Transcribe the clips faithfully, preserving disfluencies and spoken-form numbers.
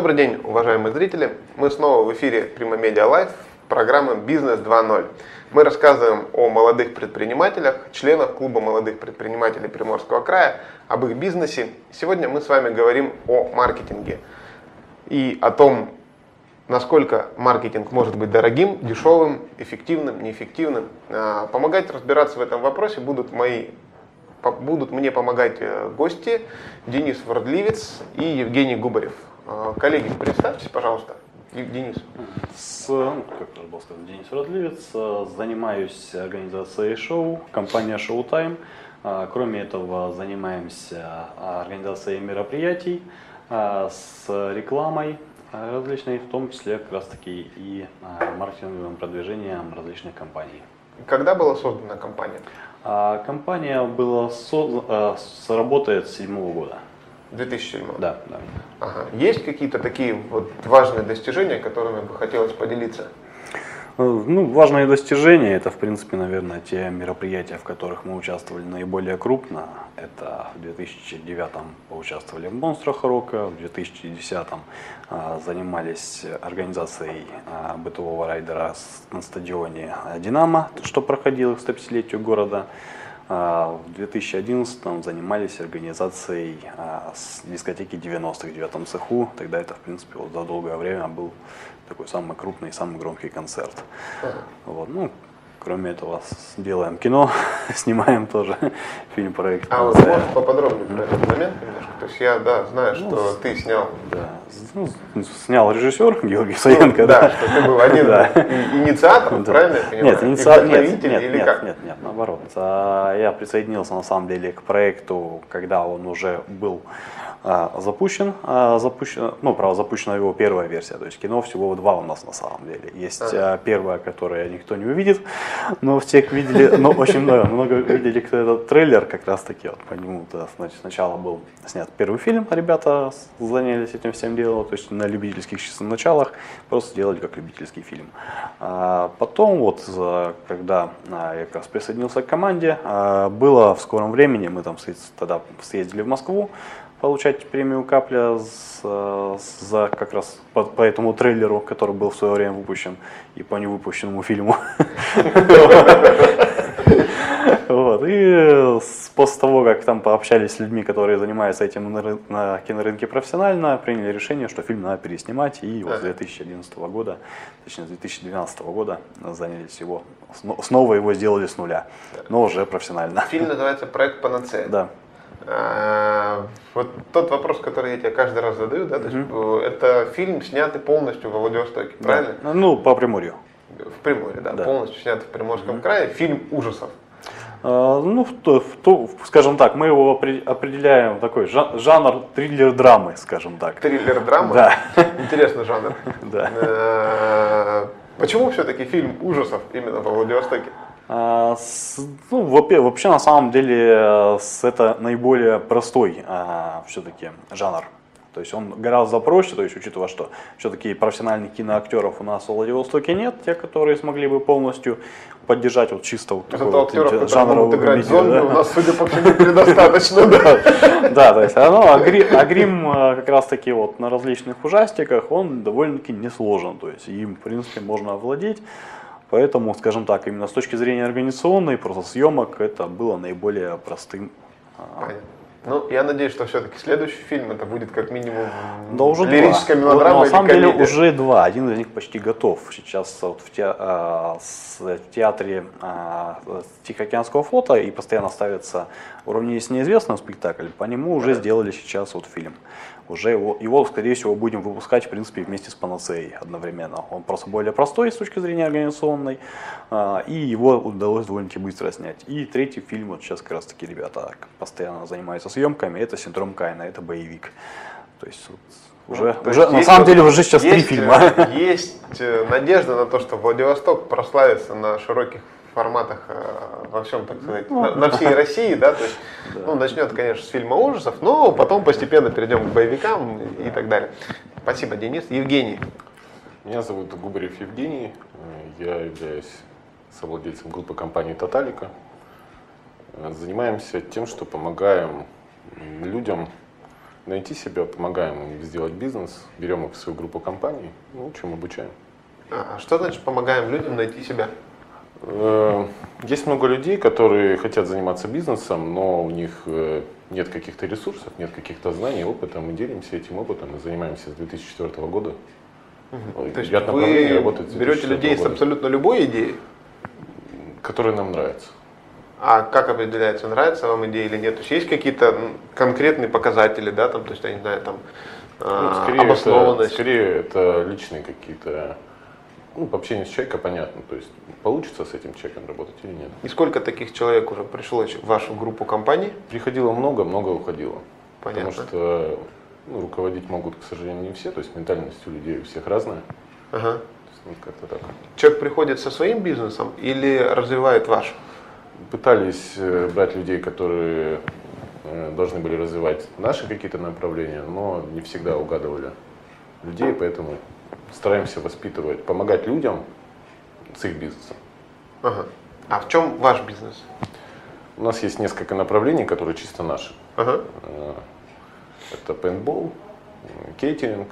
Добрый день, уважаемые зрители. Мы снова в эфире Prima Media Live, программы «Бизнес два ноль». Мы рассказываем о молодых предпринимателях, членах клуба молодых предпринимателей Приморского края, об их бизнесе. Сегодня мы с вами говорим о маркетинге и о том, насколько маркетинг может быть дорогим, дешевым, эффективным, неэффективным. Помогать разбираться в этом вопросе будут мои Будут мне помогать гости Денис Вродливец и Евгений Губарев. Коллеги, представьтесь, пожалуйста. Денис. С, как уже было сказано, Денис Вродливец. Занимаюсь организацией шоу, компания Showtime. Кроме этого, занимаемся организацией мероприятий с рекламой различной, в том числе как раз таки и маркетинговым продвижением различных компаний. Когда была создана компания? Компания была со... работает с седьмого года. две тысячи седьмого? Да, да. Ага. Есть какие-то такие вот важные достижения, которыми бы хотелось поделиться? Ну, важные достижения, это, в принципе, наверное, те мероприятия, в которых мы участвовали наиболее крупно. Это в две тысячи девятом поучаствовали в «Монстрах рока», в две тысячи десятом а, занимались организацией а, бытового райдера на стадионе «Динамо», что проходило к сто пятидесятилетию города. А, в две тысячи одиннадцатом занимались организацией а, с дискотеки девяностых в девятом цеху. Тогда это, в принципе, вот за долгое время был такой самый крупный, самый громкий концерт. Вот, ну, кроме этого, делаем кино, снимаем тоже фильм-проект. А вот можешь поподробнее про этот момент немножко? То есть я, да, знаю, что ну, ты снял. Да, ну, снял режиссер Георгий Саенко. Ну, да, да, что ты был один да. инициатор, да. Правильно я понимаю? Нет, инициатор, нет, нет, или нет, как? нет, нет, наоборот. Я присоединился на самом деле к проекту, когда он уже был запущен, запущен, ну, правда, запущена его первая версия, то есть кино всего два у нас на самом деле. Есть ага. первая, которая никто не увидит, но все видели, но очень много, много видели этот трейлер, как раз таки вот по нему, да, значит, сначала был снят первый фильм, ребята занялись этим всем делом, то есть на любительских чистых началах, просто делали как любительский фильм. А потом вот, когда я как раз присоединился к команде, было в скором времени, мы там тогда съездили в Москву, получать премию «Капля» за, за как раз по, по этому трейлеру, который был в свое время выпущен, и по невыпущенному фильму. И после того, как там пообщались с людьми, которые занимаются этим на кинорынке профессионально, приняли решение, что фильм надо переснимать, и вот с две тысячи одиннадцатого года, точнее с две тысячи двенадцатого года занялись его, снова его сделали с нуля, но уже профессионально. Фильм называется «Проект Панацея». Да. А, вот тот вопрос, который я тебе каждый раз задаю, да, то есть, mm-hmm. это фильм, снятый полностью во Владивостоке, да. Правильно? Ну, по Приморью. В Приморье, да, да. Полностью снятый в Приморском mm-hmm. крае, фильм ужасов. А, ну, то, то, скажем так, мы его определяем такой жанр триллер-драмы, скажем так. Триллер-драма? Да. Интересный жанр. Да. Почему все-таки фильм ужасов именно во Владивостоке? А, с, ну, вообще, на самом деле, с, это наиболее простой а, все-таки жанр. То есть он гораздо проще, то есть учитывая, что все-таки профессиональных киноактеров у нас в Владивостоке нет, те, которые смогли бы полностью поддержать вот чисто вот такой вот жанровый играть зомби, у нас, судя по всему, предостаточно. Да, то есть а грим как раз таки вот на различных ужастиках, он довольно-таки несложен, то есть им, в принципе, можно овладеть. Поэтому, скажем так, именно с точки зрения организационной, просто съемок, это было наиболее простым. Понятно. Ну, я надеюсь, что все-таки следующий фильм это будет как минимум да, уже лирическая два. мелодрама. Вот, на самом деле комедия. уже два. Один из них почти готов. Сейчас вот в, те, а, в театре а, Тихоокеанского флота и постоянно ставится «Уровни с неизвестным» спектакль. По нему уже ага. сделали сейчас вот фильм. Уже его, его, скорее всего, будем выпускать, в принципе, вместе с «Панацеей» одновременно. Он просто более простой с точки зрения организационной, и его удалось довольно-таки быстро снять. И третий фильм, вот сейчас как раз таки ребята постоянно занимаются съемками, это «Синдром Каина», это боевик. То есть вот, уже, ну, уже, на самом вот, деле уже сейчас есть, три фильма. Есть надежда на то, что Владивосток прославится на широких форматах во всем, так сказать, ну, на, на всей России, да, то есть, да. ну, начнет, конечно, с фильма ужасов, но потом постепенно перейдем к боевикам и так далее. Спасибо, Денис. Евгений. Меня зовут Губарев Евгений, я являюсь совладельцем группы компании «Тоталика». Занимаемся тем, что помогаем людям найти себя, помогаем им сделать бизнес, берем их в свою группу компаний, ну, учим, обучаем. А что значит помогаем людям найти себя? Есть много людей, которые хотят заниматься бизнесом, но у них нет каких-то ресурсов, нет каких-то знаний, опыта. Мы делимся этим опытом и занимаемся с две тысячи четвёртого года. Угу. То есть вы берете людей с абсолютно любой идеей? Которые нам нравятся. А как определяется, нравится вам идея или нет? То есть есть какие-то конкретные показатели, да, там, то есть, я не знаю, там, ну, скорее обоснованность? Это, скорее это личные какие-то, ну, общение с человеком понятно, то есть получится с этим человеком работать или нет. И сколько таких человек уже пришло в вашу группу компаний? Приходило много, много уходило. Понятно. Потому что ну, руководить могут, к сожалению, не все, то есть ментальность у людей у всех разная. Ага. То есть, ну, как-то так. Человек приходит со своим бизнесом или развивает ваш? Пытались брать людей, которые должны были развивать наши какие-то направления, но не всегда угадывали людей, поэтому стараемся воспитывать, помогать людям с их бизнесом. Ага. А в чем ваш бизнес? У нас есть несколько направлений, которые чисто наши. Ага. Это пейнтбол, кейтеринг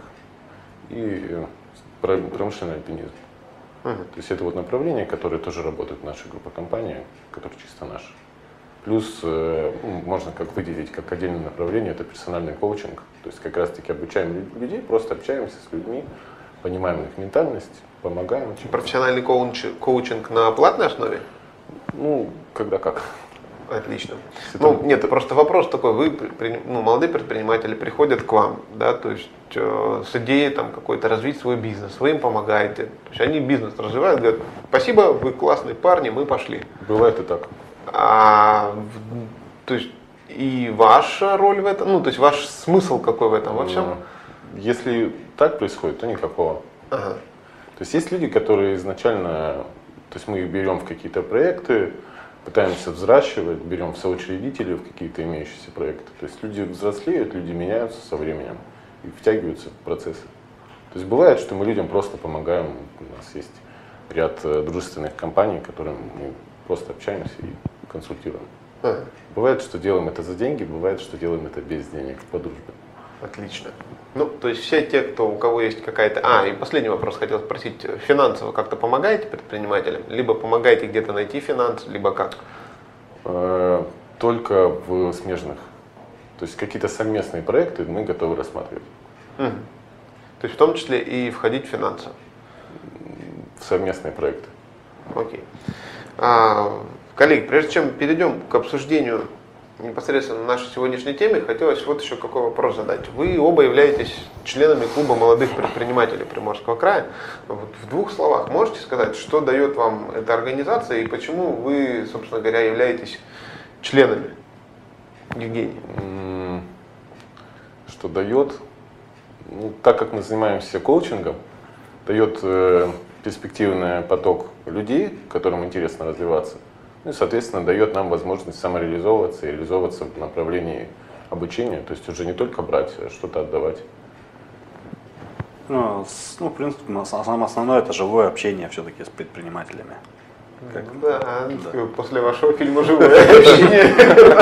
и промышленный альпинизм. Ага. То есть это вот направления, которые тоже работают в нашей группе компаний, которые чисто наши. Плюс э, можно как выделить как отдельное направление, это персональный коучинг. То есть как раз таки обучаем людей, просто общаемся с людьми, понимаем их ментальность, помогаем. Профессиональный коуч, коучинг на платной основе? Ну, когда как. Отлично. Это... Ну, нет, просто вопрос такой, вы, ну, молодые предприниматели приходят к вам, да, то есть э, с идеей там какой-то развить свой бизнес, вы им помогаете, то есть они бизнес развивают, говорят, спасибо, вы классные парни, мы пошли. Бывает и так. А, то есть и ваша роль в этом, ну, то есть ваш смысл какой в этом во всем? Если так происходит, то никакого. Ага. То есть есть люди, которые изначально, то есть мы их берем в какие-то проекты, пытаемся взращивать, берем в соучредители в какие-то имеющиеся проекты. То есть люди взрослеют, люди меняются со временем и втягиваются в процессы. То есть бывает, что мы людям просто помогаем. У нас есть ряд дружественных компаний, которым мы просто общаемся и консультируем. Ага. Бывает, что делаем это за деньги, бывает, что делаем это без денег, по дружбе. Отлично. Ну, то есть все те, кто, у кого есть какая-то... А, и последний вопрос хотел спросить. Финансово как-то помогаете предпринимателям? Либо помогаете где-то найти финансы, либо как? Только в смежных. То есть какие-то совместные проекты мы готовы рассматривать. Угу. То есть в том числе и входить в финансы? В совместные проекты. Окей. А, коллеги, прежде чем перейдем к обсуждению непосредственно нашей сегодняшней теме, хотелось вот еще какой вопрос задать. Вы оба являетесь членами клуба молодых предпринимателей Приморского края. Вот в двух словах можете сказать, что дает вам эта организация и почему вы, собственно говоря, являетесь членами? Евгений. Что дает? Ну, так как мы занимаемся коучингом, дает э, перспективный поток людей, которым интересно развиваться. Ну и, соответственно, дает нам возможность самореализовываться и реализовываться в направлении обучения, то есть уже не только брать, а что-то отдавать. Ну, с, ну, в принципе, самое основное это живое общение все-таки с предпринимателями. Как? Да, да, после вашего фильма «Живое общение».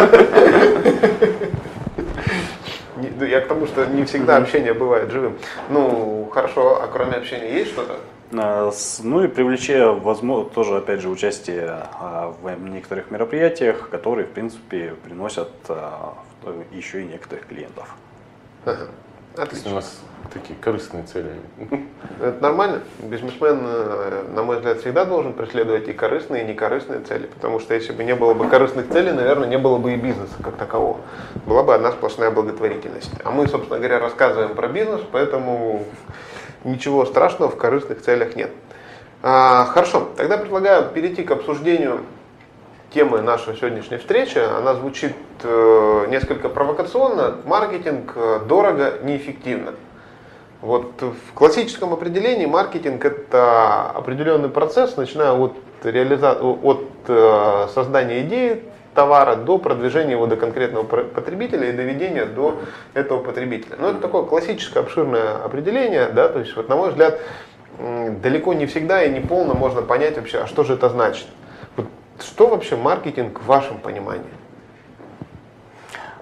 Я к тому, что не всегда общение бывает живым. Ну, хорошо, а кроме общения есть что-то? Ну и привлечение, возможно, тоже, опять же, участие в некоторых мероприятиях, которые, в принципе, приносят еще и некоторых клиентов. Ага. Отлично. То есть у нас такие корыстные цели. Это нормально. Бизнесмен, на мой взгляд, всегда должен преследовать и корыстные, и некорыстные цели. Потому что если бы не было бы корыстных целей, наверное, не было бы и бизнеса как такового. Была бы одна сплошная благотворительность. А мы, собственно говоря, рассказываем про бизнес, поэтому ничего страшного в корыстных целях нет. А, хорошо, тогда предлагаю перейти к обсуждению темы нашей сегодняшней встречи. Она звучит э, несколько провокационно. Маркетинг э, дорого, неэффективно. Вот в классическом определении маркетинг — это определенный процесс, начиная от, реализа... от э, создания идеи товара до продвижения его до конкретного потребителя и доведения до этого потребителя. Но это такое классическое обширное определение, да, то есть вот, на мой взгляд, далеко не всегда и не полно можно понять вообще, а что же это значит. Вот, что вообще маркетинг в вашем понимании?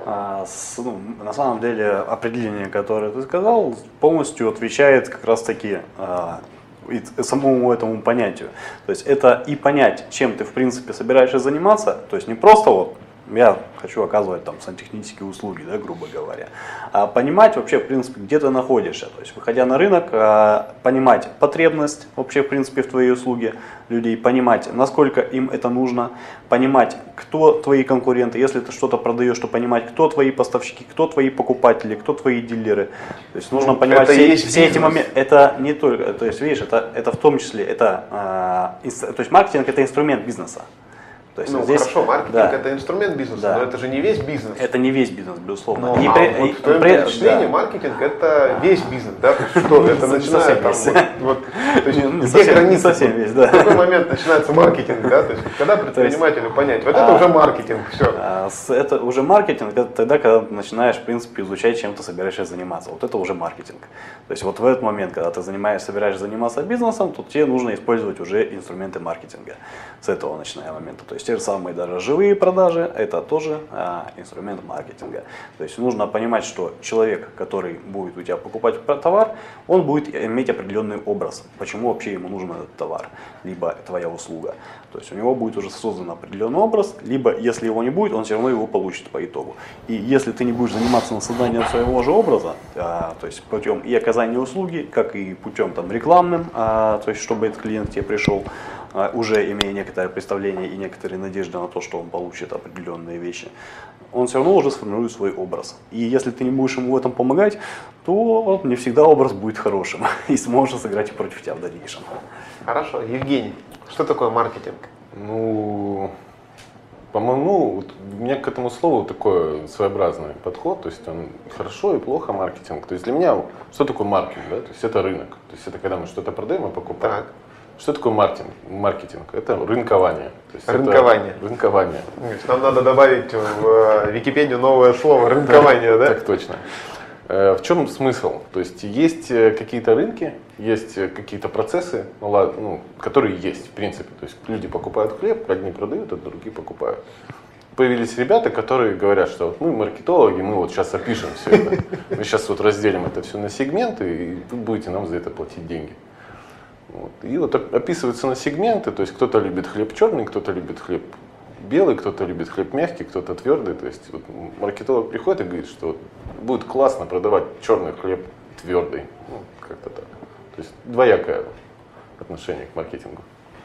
а, с, ну, на самом деле определение, которое ты сказал, полностью отвечает как раз таки а, и самому этому понятию. То есть это и понять, чем ты в принципе собираешься заниматься, то есть не просто вот я хочу оказывать там сантехнические услуги, да, грубо говоря, а понимать вообще в принципе, где ты находишься, то есть выходя на рынок, а, понимать потребность вообще в принципе в твоей услуге людей, понимать, насколько им это нужно, понимать, кто твои конкуренты, если ты что-то продаешь, то понимать, кто твои поставщики, кто твои покупатели, кто твои дилеры, то есть нужно Ну, понимать это все, есть все эти бизнес. моменты, это не только, то есть видишь, это, это в том числе, это, а, инс- то есть маркетинг это инструмент бизнеса. То есть Ну здесь, хорошо, маркетинг да, это инструмент бизнеса, Да. но это же не весь бизнес. это не весь бизнес, безусловно. Ну, И а при- вот и в твоем при- впечатлении да. маркетинг это весь бизнес, да? То есть что, это Не начиная совсем там, весь. вот, вот, то есть Не- не где совсем- не граница? совсем весь, да. В какой момент начинается маркетинг, да? То есть когда предпринимателю понять, вот это а, уже маркетинг, все. А, с- Это уже маркетинг, это тогда, когда ты начинаешь, в принципе, изучать, чем ты собираешься заниматься. Вот это уже маркетинг. То есть вот в этот момент, когда ты занимаешь, собираешься заниматься бизнесом, то тебе нужно использовать уже инструменты маркетинга. С этого начиная момента. То есть те же самые даже живые продажи, это тоже а, инструмент маркетинга. То есть нужно понимать, что человек, который будет у тебя покупать товар, он будет иметь определенный образ. Почему вообще ему нужен этот товар, либо твоя услуга. То есть у него будет уже создан определенный образ, либо если его не будет, он все равно его получит по итогу. И если ты не будешь заниматься над созданием своего же образа, а, то есть путем и оказания услуги, как и путем там, рекламным, а, то есть чтобы этот клиент к тебе пришел, а, уже имея некоторое представление и некоторые надежды на то, что он получит определенные вещи, он все равно уже сформирует свой образ. И если ты не будешь ему в этом помогать, то не всегда образ будет хорошим и сможет сыграть и против тебя в дальнейшем. Хорошо, Евгений, что такое маркетинг? Ну, по-моему, вот у меня к этому слову такой своеобразный подход, то есть он хорошо и плохо маркетинг. То есть для меня что такое маркетинг, да? То есть это рынок, то есть это когда мы что-то продаем и покупаем. Так. Что такое маркетинг? Маркетинг – это рынкование. То есть Рынкование. Это рынкование. Нам надо добавить в Википедию новое слово рынкование, да? Так точно. Э, В чем смысл? То есть есть э, какие-то рынки, есть э, какие-то процессы, ну, ладно, ну, которые есть в принципе. То есть люди покупают хлеб, одни продают, а другие покупают. Появились ребята, которые говорят, что вот мы маркетологи, мы вот сейчас опишем все это. Мы сейчас вот разделим это все на сегменты, и вы будете нам за это платить деньги. Вот. И вот оп- описываются на сегменты, то есть кто-то любит хлеб черный, кто-то любит хлеб белый, кто-то любит хлеб мягкий, кто-то твердый. То есть вот маркетолог приходит и говорит, что вот будет классно продавать черный хлеб твердый. Ну, как-то так. То есть двоякое отношение к маркетингу.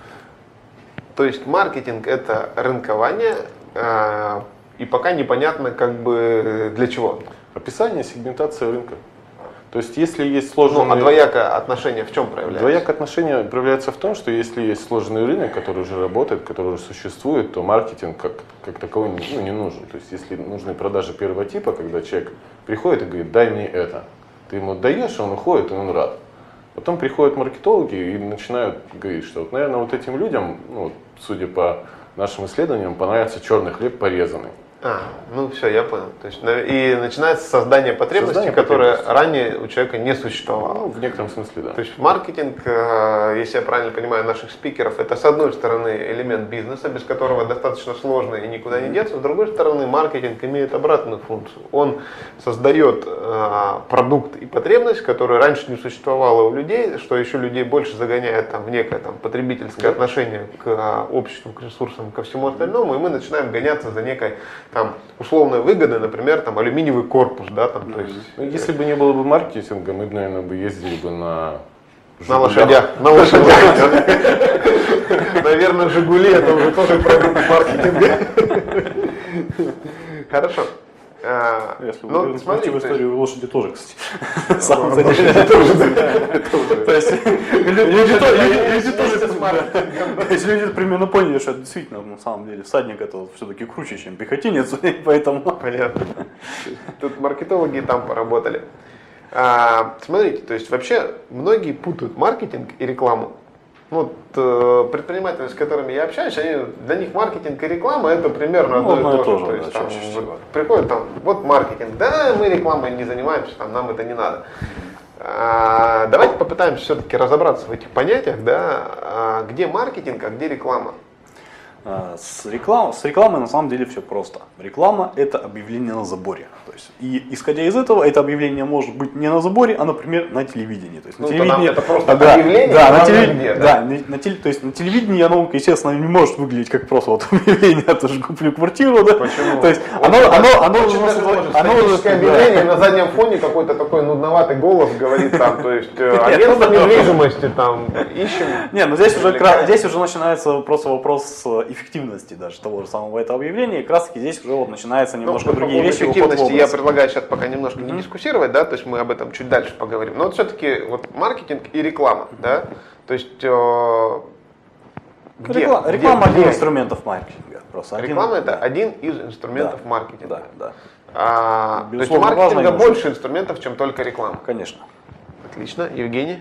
То есть маркетинг это рынкование, э, и пока непонятно как бы для чего. Описание, сегментация рынка. То есть если есть сложные... Ну, а двоякое отношение в чем проявляется? Двоякое отношение проявляется в том, что если есть сложный рынок, который уже работает, который уже существует, то маркетинг как, как таковой не, ну, не нужен. То есть если нужны продажи первого типа, когда человек приходит и говорит, дай мне это. Ты ему даешь, он уходит, и он рад. Потом приходят маркетологи и начинают говорить, что, вот, наверное, вот этим людям, ну, судя по нашим исследованиям, понравится черный хлеб порезанный. А, ну все, я понял. То есть, на- и начинается создание потребности, Создание которая потребности. ранее у человека не существовала. Ну, в некотором смысле, да. То есть маркетинг, э, если я правильно понимаю наших спикеров, это с одной стороны элемент бизнеса, без которого достаточно сложно и никуда не деться, с другой стороны маркетинг имеет обратную функцию. Он создает э, продукт и потребность, которая раньше не существовала у людей, что еще людей больше загоняет там, в некое там, потребительское отношение к э, обществу, к ресурсам, ко всему остальному, и мы начинаем гоняться за некой там, условной выгодой, например, там, алюминиевый корпус. Да, там, то есть, Ну, если бы не было бы маркетинга, мы бы, наверное, бы ездили бы на... на лошадях. На лошадях. Наверное, Жигули это уже тоже продукт маркетинга. Хорошо. А, Если ну, вы смотри, в то историю лошади тоже, кстати. На есть- самом деле. То есть люди то- люди тоже да. Если люди примерно поняли, что это действительно на самом деле всадник это все-таки круче, чем пехотинец, и поэтому. Понятно. Тут маркетологи и там поработали. А, смотрите, то есть вообще многие путают маркетинг и рекламу. Ну, вот, э, предприниматели, с которыми я общаюсь, они, для них маркетинг и реклама это примерно Ну, одно и одно то и же. то же, То есть, да, там, чаще вот всего. приходит там, вот маркетинг, да, мы рекламой не занимаемся, там, нам это не надо. А, давайте попытаемся все-таки разобраться в этих понятиях, да, а, где маркетинг, а где реклама. С, реклам, с рекламой на самом деле все просто. Реклама – это объявление на заборе. То есть, и исходя из этого, это объявление может быть не на заборе, а, например, на телевидении. То есть, ну, на телевидении это просто да, объявление, да, на, телев... где, да? Да, на, на, теле... то есть, на телевидении оно, естественно, не может выглядеть как просто вот объявление, я тоже куплю квартиру. Да? Почему? То есть, вот оно, оно, оно, оно, очень оно, даже может. оно, Статическое оно, объявление, на заднем фоне какой-то такой нудноватый голос говорит там, то есть агентство недвижимости там ищем. Не, ну здесь уже, здесь уже начинается просто вопрос эффективности даже того же самого этого объявления, и как раз таки здесь уже вот начинаются немножко ну, другие по вещи. Эффективности я предлагаю сейчас пока немножко mm-hmm. не дискуссировать, да, то есть мы об этом чуть дальше поговорим. Но вот все-таки вот маркетинг и реклама, mm-hmm. да, то есть э, где, реклама, где, реклама где? один из инструментов маркетинга. Просто реклама один, это да. один из инструментов да, маркетинга. Да, да. А, то есть у маркетинга больше инструментов, чем только реклама. Конечно. Отлично, Евгений.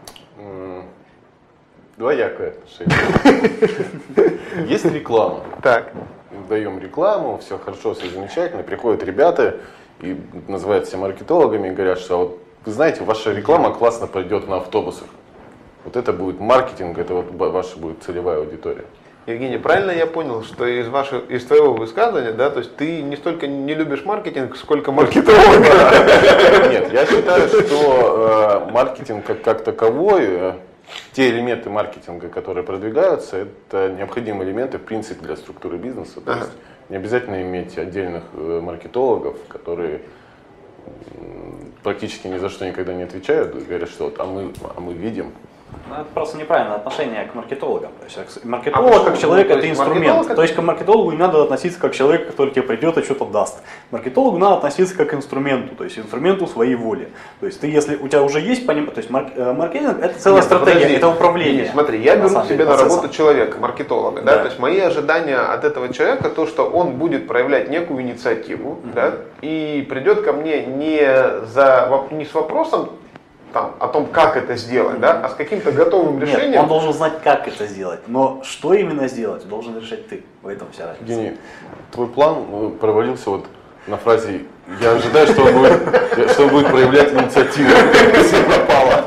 Двоякое отношение. Есть реклама. Так. Даем рекламу, все хорошо, все замечательно. Приходят ребята и называют себя маркетологами и говорят, что вот, вы знаете, ваша реклама классно пройдет на автобусах. Вот это будет маркетинг, это вот ваша будет целевая аудитория. Евгений, правильно я понял, что из, вашего, из твоего высказывания, да, то есть ты не столько не любишь маркетинг, сколько маркетолога? Нет, я считаю, что э, маркетинг как, как таковой, э, те элементы маркетинга, которые продвигаются, это необходимые элементы, в принципе, для структуры бизнеса. То ага. есть не обязательно иметь отдельных э, маркетологов, которые э, практически ни за что никогда не отвечают, говорят, что вот, а, мы, а мы видим. Ну, это просто неправильное отношение к маркетологам. То есть, маркетолог а как человек ну, это инструмент. То есть к маркетологу не надо относиться как человек, который тебе придет и что-то даст. К маркетологу надо относиться как к инструменту, то есть инструменту своей воли. То есть ты, если у тебя уже есть понимание, то есть маркетинг это целая Нет, стратегия, подожди. Это управление. Нет, смотри, я беру на себе на работу человека, маркетолога, да. Да? То есть мои ожидания от этого человека то, что он будет проявлять некую инициативу, mm-hmm. да, и придет ко мне не за не с вопросом там, о том, как это сделать, mm-hmm. да, а с каким-то готовым решением. Нет, он должен знать, как это сделать, но что именно сделать, должен решать ты. В этом вся разница. Евгений, твой план провалился вот на фразе «Я ожидаю, что он будет, что он будет проявлять инициативу». Все пропало.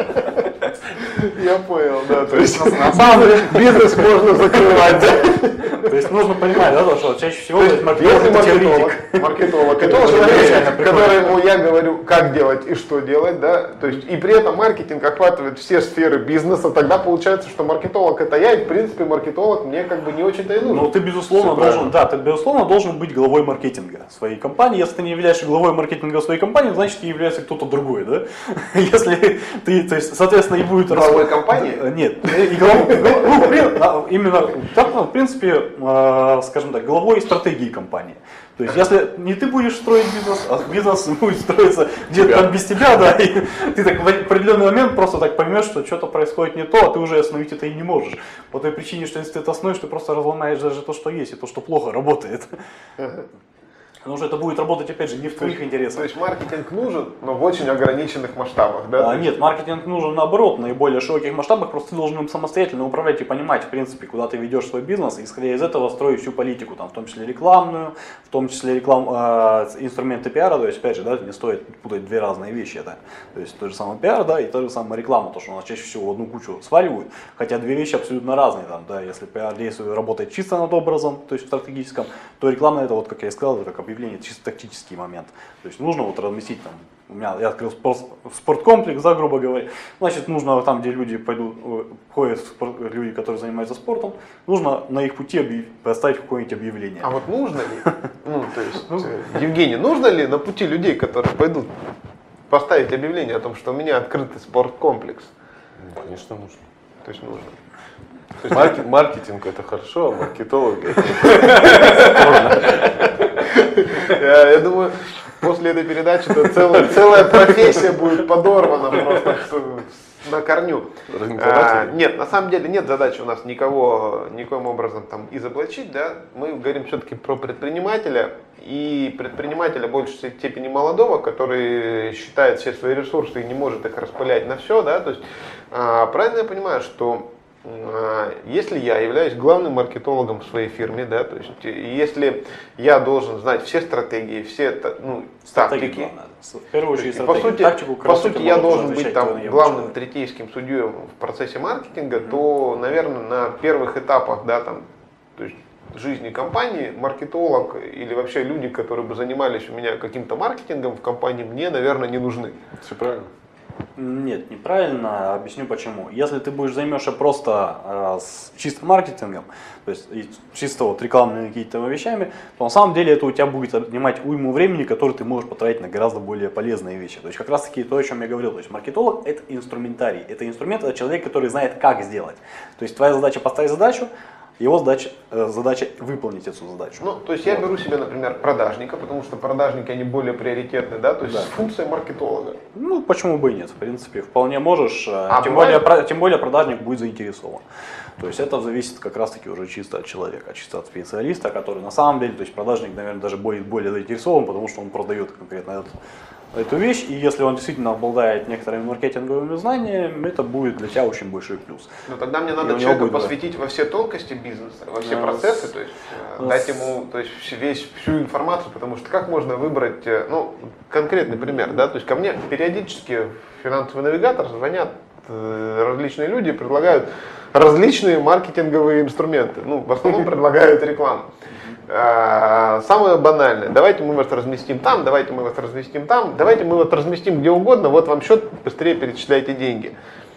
Я понял, да, то есть на самом деле бизнес можно закрывать. То есть нужно понимать, да, что чаще всего маркетолог это теоретик. Маркетолог, это человек, которому я говорю, как делать и что делать, да, то есть и при этом маркетинг охватывает все сферы бизнеса, тогда получается, что маркетолог это я, и в принципе маркетолог мне как бы не очень-то и нужен. Ну ты безусловно должен, да, ты безусловно должен быть главой маркетинга своей компании. Если ты не являешься главой маркетинга своей компании, значит ты являешься кто-то другой, да. Если ты, то есть, соответственно, и будет главой компании? Нет, и главой, ну, именно так, в принципе, скажем так, главой стратегии компании. То есть, если не ты будешь строить бизнес, а бизнес будет строиться где-то там без тебя, да, и ты так в определенный момент просто так поймешь, что что-то происходит не то, а ты уже остановить это и не можешь. По той причине, что если ты это остановишь, ты просто разломаешь даже то, что есть, и то, что плохо работает. Потому что это будет работать, опять же, не в твоих то есть, интересах. То есть маркетинг нужен, но в очень ограниченных масштабах, да? А, нет, маркетинг нужен наоборот, в наиболее широких масштабах, просто ты должен им самостоятельно управлять и понимать, в принципе, куда ты ведешь свой бизнес, и исходя из этого строить всю политику, там, в том числе рекламную, в том числе реклам, э, инструменты пиара, то есть, опять же, да, не стоит путать две разные вещи, это, то есть, тот же самый пиар, да, и та же самая реклама, то, что у нас чаще всего одну кучу сваливают, хотя две вещи абсолютно разные, там, да, если пиар действует, работает чисто над образом, то есть, в стратегическом, то реклама это, вот, как я и сказал, это как объявление, чисто тактически момент. То есть нужно вот разместить там, у меня, я открыл спорт, спорткомплекс, да, грубо говоря, значит нужно там, где люди пойдут, ходят, спорт, люди, которые занимаются спортом, нужно на их пути объяв... поставить какое-нибудь объявление. А вот нужно ли, ну то есть, Евгений, нужно ли на пути людей, которые пойдут, поставить объявление о том, что у меня открытый спорткомплекс? Ну, конечно нужно. То есть нужно. Маркетинг, маркетинг это хорошо, а маркетолог это я, я думаю, после этой передачи целая, целая профессия будет подорвана просто на корню. А, нет, на самом деле нет задачи у нас никого никоим образом там изоблачить, да. Мы говорим все-таки про предпринимателя, и предпринимателя в большей степени молодого, который считает все свои ресурсы и не может их распылять на все, да. То есть а, правильно я понимаю, что если я являюсь главным маркетологом в своей фирме, да, то есть если я должен знать все стратегии, все ну, тактики, в первую очередь по сути, тактику, по сути я должен быть там главным третейским судьей в процессе маркетинга, mm-hmm. то, наверное, на первых этапах, да, там, то есть, жизни компании, маркетолог или вообще люди, которые бы занимались у меня каким-то маркетингом в компании, мне, наверное, не нужны. Все правильно. Нет, неправильно. Объясню почему. Если ты будешь займешься просто э, с чисто маркетингом, то есть и чисто вот рекламными какими-то вещами, то на самом деле это у тебя будет отнимать уйму времени, который ты можешь потратить на гораздо более полезные вещи. То есть как раз таки то, о чем я говорил. То есть маркетолог — это инструментарий. Это инструмент, это человек, который знает, как сделать. То есть твоя задача — поставить задачу, его задача, э, задача выполнить эту задачу. Ну, то есть я беру себе, например, продажника, потому что продажники, они более приоритетны, да, то есть Да. с функцией маркетолога. Ну, почему бы и нет, в принципе, вполне можешь, А тем, бывает- более, про- тем более продажник будет заинтересован. То есть это зависит как раз таки уже чисто от человека, чисто от специалиста, который на самом деле, то есть продажник, наверное, даже будет более заинтересован, потому что он продает конкретно эту, эту вещь, и если он действительно обладает некоторыми маркетинговыми знаниями, это будет для тебя очень большой плюс. Но тогда мне И у надо него человека будет, да. посвятить во все тонкости бизнеса, во все Да, процессы, с- то есть э, с- дать ему, то есть вс- весь, всю информацию, потому что как можно выбрать, э, ну, конкретный пример, да, то есть ко мне периодически в финансовый навигатор звонят э, различные люди, предлагают различные маркетинговые инструменты, ну, в основном предлагают рекламу. А, Самое банальное, давайте мы вас разместим там, давайте мы вас разместим там, давайте мы вас разместим где угодно, вот вам счет, быстрее перечисляйте деньги.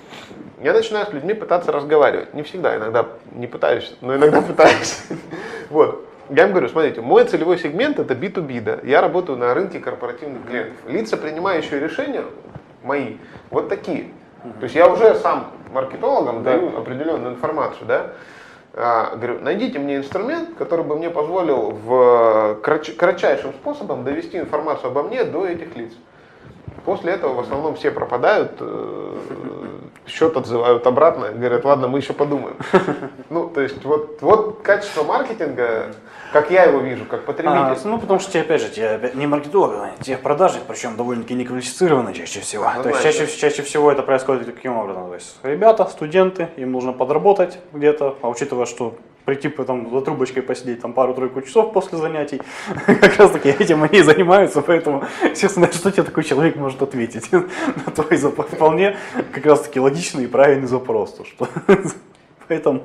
Я начинаю с людьми пытаться разговаривать. Не всегда, иногда не пытаюсь, но иногда пытаюсь. Вот. Я им говорю, смотрите, мой целевой сегмент это би ту би, да. Я работаю на рынке корпоративных клиентов. Лица, принимающие решения, мои, вот такие. То есть я уже сам маркетологам даю определенную информацию, да. А, говорю, найдите мне инструмент, который бы мне позволил в крач- кратчайшим способом довести информацию обо мне до этих лиц. После этого в основном все пропадают, э, счет отзывают обратно, говорят, ладно, мы еще подумаем. Ну, то есть вот, вот качество маркетинга, как я его вижу, как потребитель. А, ну, потому что, опять же, тебе опять не маркетолог, а техпродажник, причем довольно-таки неквалифицированный чаще всего. То есть чаще, чаще всего это происходит каким образом? То есть ребята, студенты, им нужно подработать где-то, а учитывая, что прийти потом за трубочкой посидеть там пару-тройку часов после занятий, как раз таки этим они и занимаются, поэтому, естественно, что тебе такой человек может ответить на твой зап- вполне как раз таки логичный и правильный запрос. То, что поэтому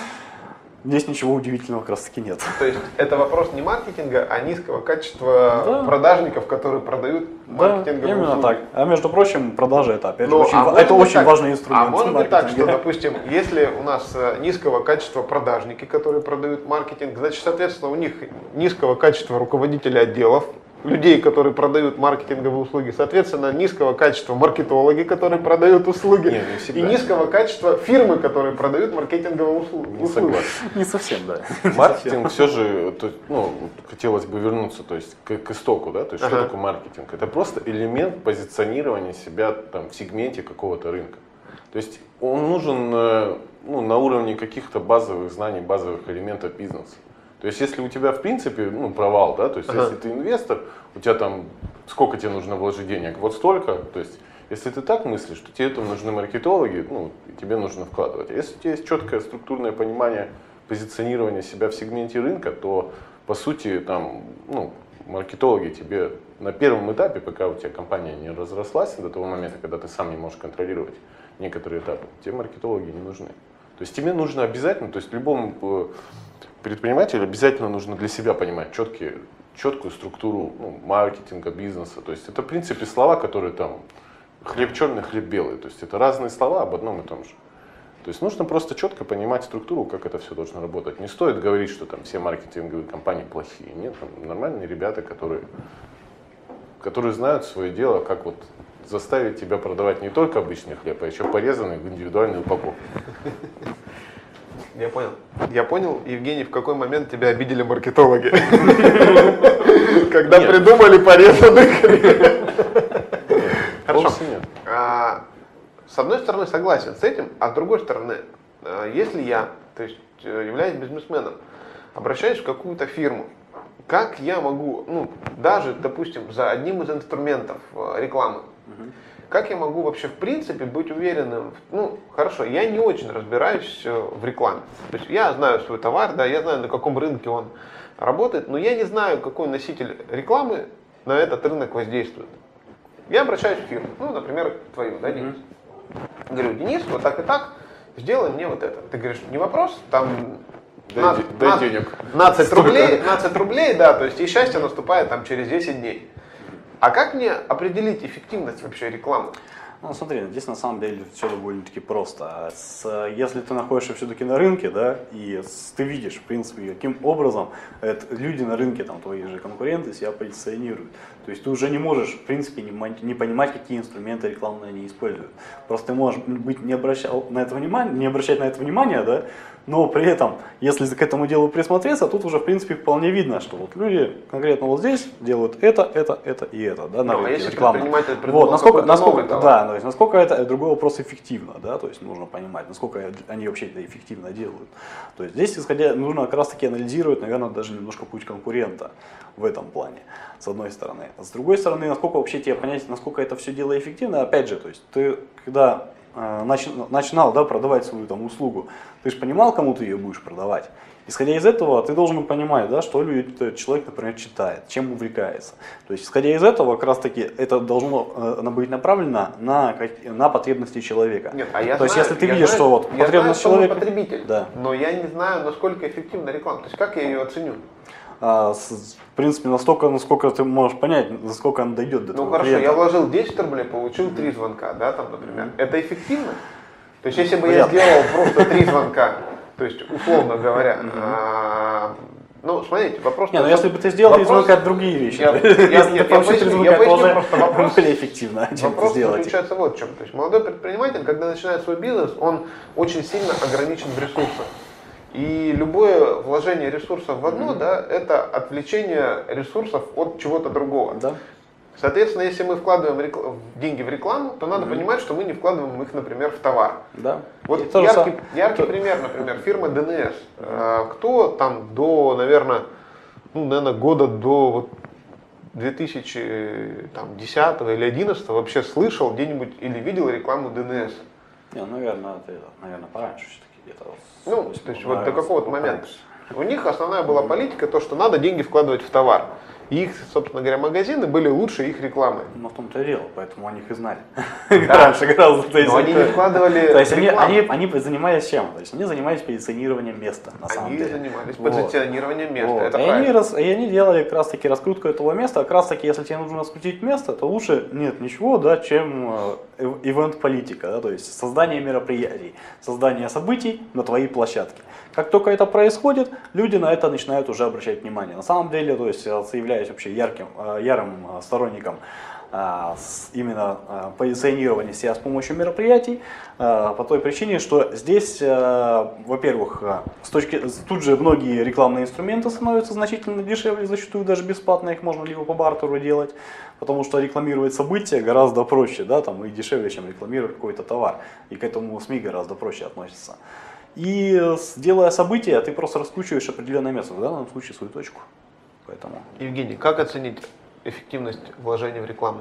здесь ничего удивительного как раз таки нет. То есть это вопрос не маркетинга, а низкого качества Да. продажников, которые продают Да, маркетинговые именно услуги. так. А между прочим, продажи это опять же Ну, очень, а ва- может это быть очень так- важный инструмент. А может быть так, что, маркетинга. допустим, если у нас э, низкого качества продажники, которые продают маркетинг, значит, соответственно, у них низкого качества руководители отделов, людей, которые продают маркетинговые услуги, соответственно, низкого качества маркетологи, которые продают услуги, Не, не всегда. и низкого качества фирмы, которые продают маркетинговые услуги. Не согласен. Не совсем, да. Маркетинг все же, то, ну, хотелось бы вернуться, то есть к, к истоку, да, то есть Ага. что такое маркетинг? Это просто элемент позиционирования себя там в сегменте какого-то рынка. То есть он нужен э, ну, на уровне каких-то базовых знаний, базовых элементов бизнеса. То есть если у тебя в принципе ну, провал, да, то есть Ага. если ты инвестор, у тебя там сколько тебе нужно вложить денег, вот столько, то есть если ты так мыслишь, то тебе там нужны маркетологи, ну, и тебе нужно вкладывать. А если у тебя есть четкое структурное понимание позиционирования себя в сегменте рынка, то по сути там, ну, маркетологи тебе на первом этапе, пока у тебя компания не разрослась до того момента, когда ты сам не можешь контролировать некоторые этапы, тебе маркетологи не нужны. То есть тебе нужно обязательно, то есть любому э, предпринимателю обязательно нужно для себя понимать четкие, четкую структуру ну, маркетинга, бизнеса. То есть это в принципе слова, которые там хлеб черный, хлеб белый. То есть это разные слова об одном и том же. То есть нужно просто четко понимать структуру, как это все должно работать. Не стоит говорить, что там все маркетинговые компании плохие. Нет, там нормальные ребята, которые, которые знают свое дело, как вот заставить тебя продавать не только обычный хлеб, а еще порезанный в индивидуальную упаковку. Я понял. Я понял, Евгений, в какой момент тебя обидели маркетологи. Когда придумали порезанных. Хорошо. Вовсе нет. А, С одной стороны согласен с этим, а с другой стороны, а, если я, то есть э, являюсь бизнесменом, обращаюсь в какую-то фирму, как я могу, ну, даже, допустим, за одним из инструментов э, рекламы, как я могу вообще в принципе быть уверенным, ну, хорошо, я не очень разбираюсь э, в рекламе, то есть я знаю свой товар, да, я знаю, на каком рынке он работает, но я не знаю, какой носитель рекламы на этот рынок воздействует. Я обращаюсь в фирму, ну, например, твою, да, Денис. Говорю, Денис, вот так и так, сделай мне вот это. Ты говоришь, не вопрос, там Дай, де, дай денег. пятнадцать рублей, пятнадцать рублей, да, то есть и счастье наступает там через десять дней. А как мне определить эффективность вообще рекламы? Ну, смотри, здесь на самом деле все довольно-таки просто. С, если ты находишься все-таки на рынке, да, и с, ты видишь, в принципе, каким образом это, люди на рынке, там, твои же конкуренты себя позиционируют. То есть ты уже не можешь, в принципе, не, не понимать, какие инструменты рекламные они используют. Просто ты можешь быть, не, обращал на это внимания, не обращать на это внимания, да, но при этом, если к этому делу присмотреться, тут уже, в принципе, вполне видно, что вот люди конкретно вот здесь делают это, это, это и это, да, на ну, рынке, а если рекламно. предприниматель придумал Вот, насколько, насколько, новый да, то есть, насколько это другой вопрос эффективно, да, то есть нужно понимать, насколько они вообще это эффективно делают. То есть здесь, исходя, нужно как раз таки анализировать, наверное, даже немножко путь конкурента в этом плане, с одной стороны. С другой стороны, насколько вообще тебе понять, насколько это все дело эффективно, опять же, то есть ты, когда э, начинал, начинал, да, продавать свою там услугу, ты же понимал, кому ты ее будешь продавать. Исходя из этого, ты должен понимать, да, что человек, например, читает, чем увлекается. То есть, исходя из этого, как раз таки, это должно э, быть направлено на, на потребности человека. Нет, а я То знаю, есть, если ты я видишь, знаю, что вот я потребность знаю, человека, что он потребитель, да. но я не знаю, насколько эффективна реклама. То есть, как я ее оценю? А, с, в принципе, настолько, насколько ты можешь понять, насколько она дойдет до Ну твоего хорошо, клиента. я вложил десять рублей, получил три звонка, да, там, например. Mm-hmm. Это эффективно? То есть, если бы Понятно. я сделал просто три звонка, то есть, условно говоря, mm-hmm. а, ну, смотрите, вопрос... Не, ну если бы ты сделал три звонка, это другие вещи. Я, я, я, я, поясню, я поясню просто вопрос, более эффективно, чем вопрос сделать. заключается вот в чем. То есть, молодой предприниматель, когда начинает свой бизнес, он очень сильно ограничен в ресурсах. И любое вложение ресурсов в одно, mm-hmm. да, это отвлечение ресурсов от чего-то другого. Да. Соответственно, если мы вкладываем рекл... деньги в рекламу, то надо mm-hmm. понимать, что мы не вкладываем их, например, в товар. Да. Вот яркий, яркий пример, например, фирма ди эн эс. Mm-hmm. Кто там до, наверное, ну, наверное, года до вот, две тысячи десятого или две тысячи одиннадцатого вообще слышал где-нибудь или видел рекламу ди эн эс? Не, наверное, это, наверное, пораньше все-таки где-то. Ну, то есть вот до какого-то момента. У них основная была политика, то, что надо деньги вкладывать в товар. И их, собственно говоря, магазины были лучше их рекламы. Ну, в том-то и дело, поэтому они их и знали. Раньше гораздо. Но они не вкладывали То есть они, они, они занимались чем? То есть они занимались позиционированием места, на самом они деле. Они занимались позиционированием места, вот. это и правильно. Они, и они делали как раз таки раскрутку этого места, как раз таки, если тебе нужно раскрутить место, то лучше нет ничего, да, чем ивент-политика, да, то есть создание мероприятий, создание событий на твоей площадке. Как только это происходит, люди на это начинают уже обращать внимание. На самом деле, то есть я являюсь вообще ярким, ярым сторонником именно позиционирования себя с помощью мероприятий, по той причине, что здесь, во-первых, с точки, тут же многие рекламные инструменты становятся значительно дешевле, зачастую даже бесплатно их можно либо по бартеру делать, потому что рекламировать события гораздо проще, да, там, и дешевле, чем рекламировать какой-то товар, и к этому СМИ гораздо проще относятся. И делая события, ты просто раскручиваешь определенное место, в данном случае свою точку. Поэтому. Евгений, как оценить эффективность вложения в рекламу?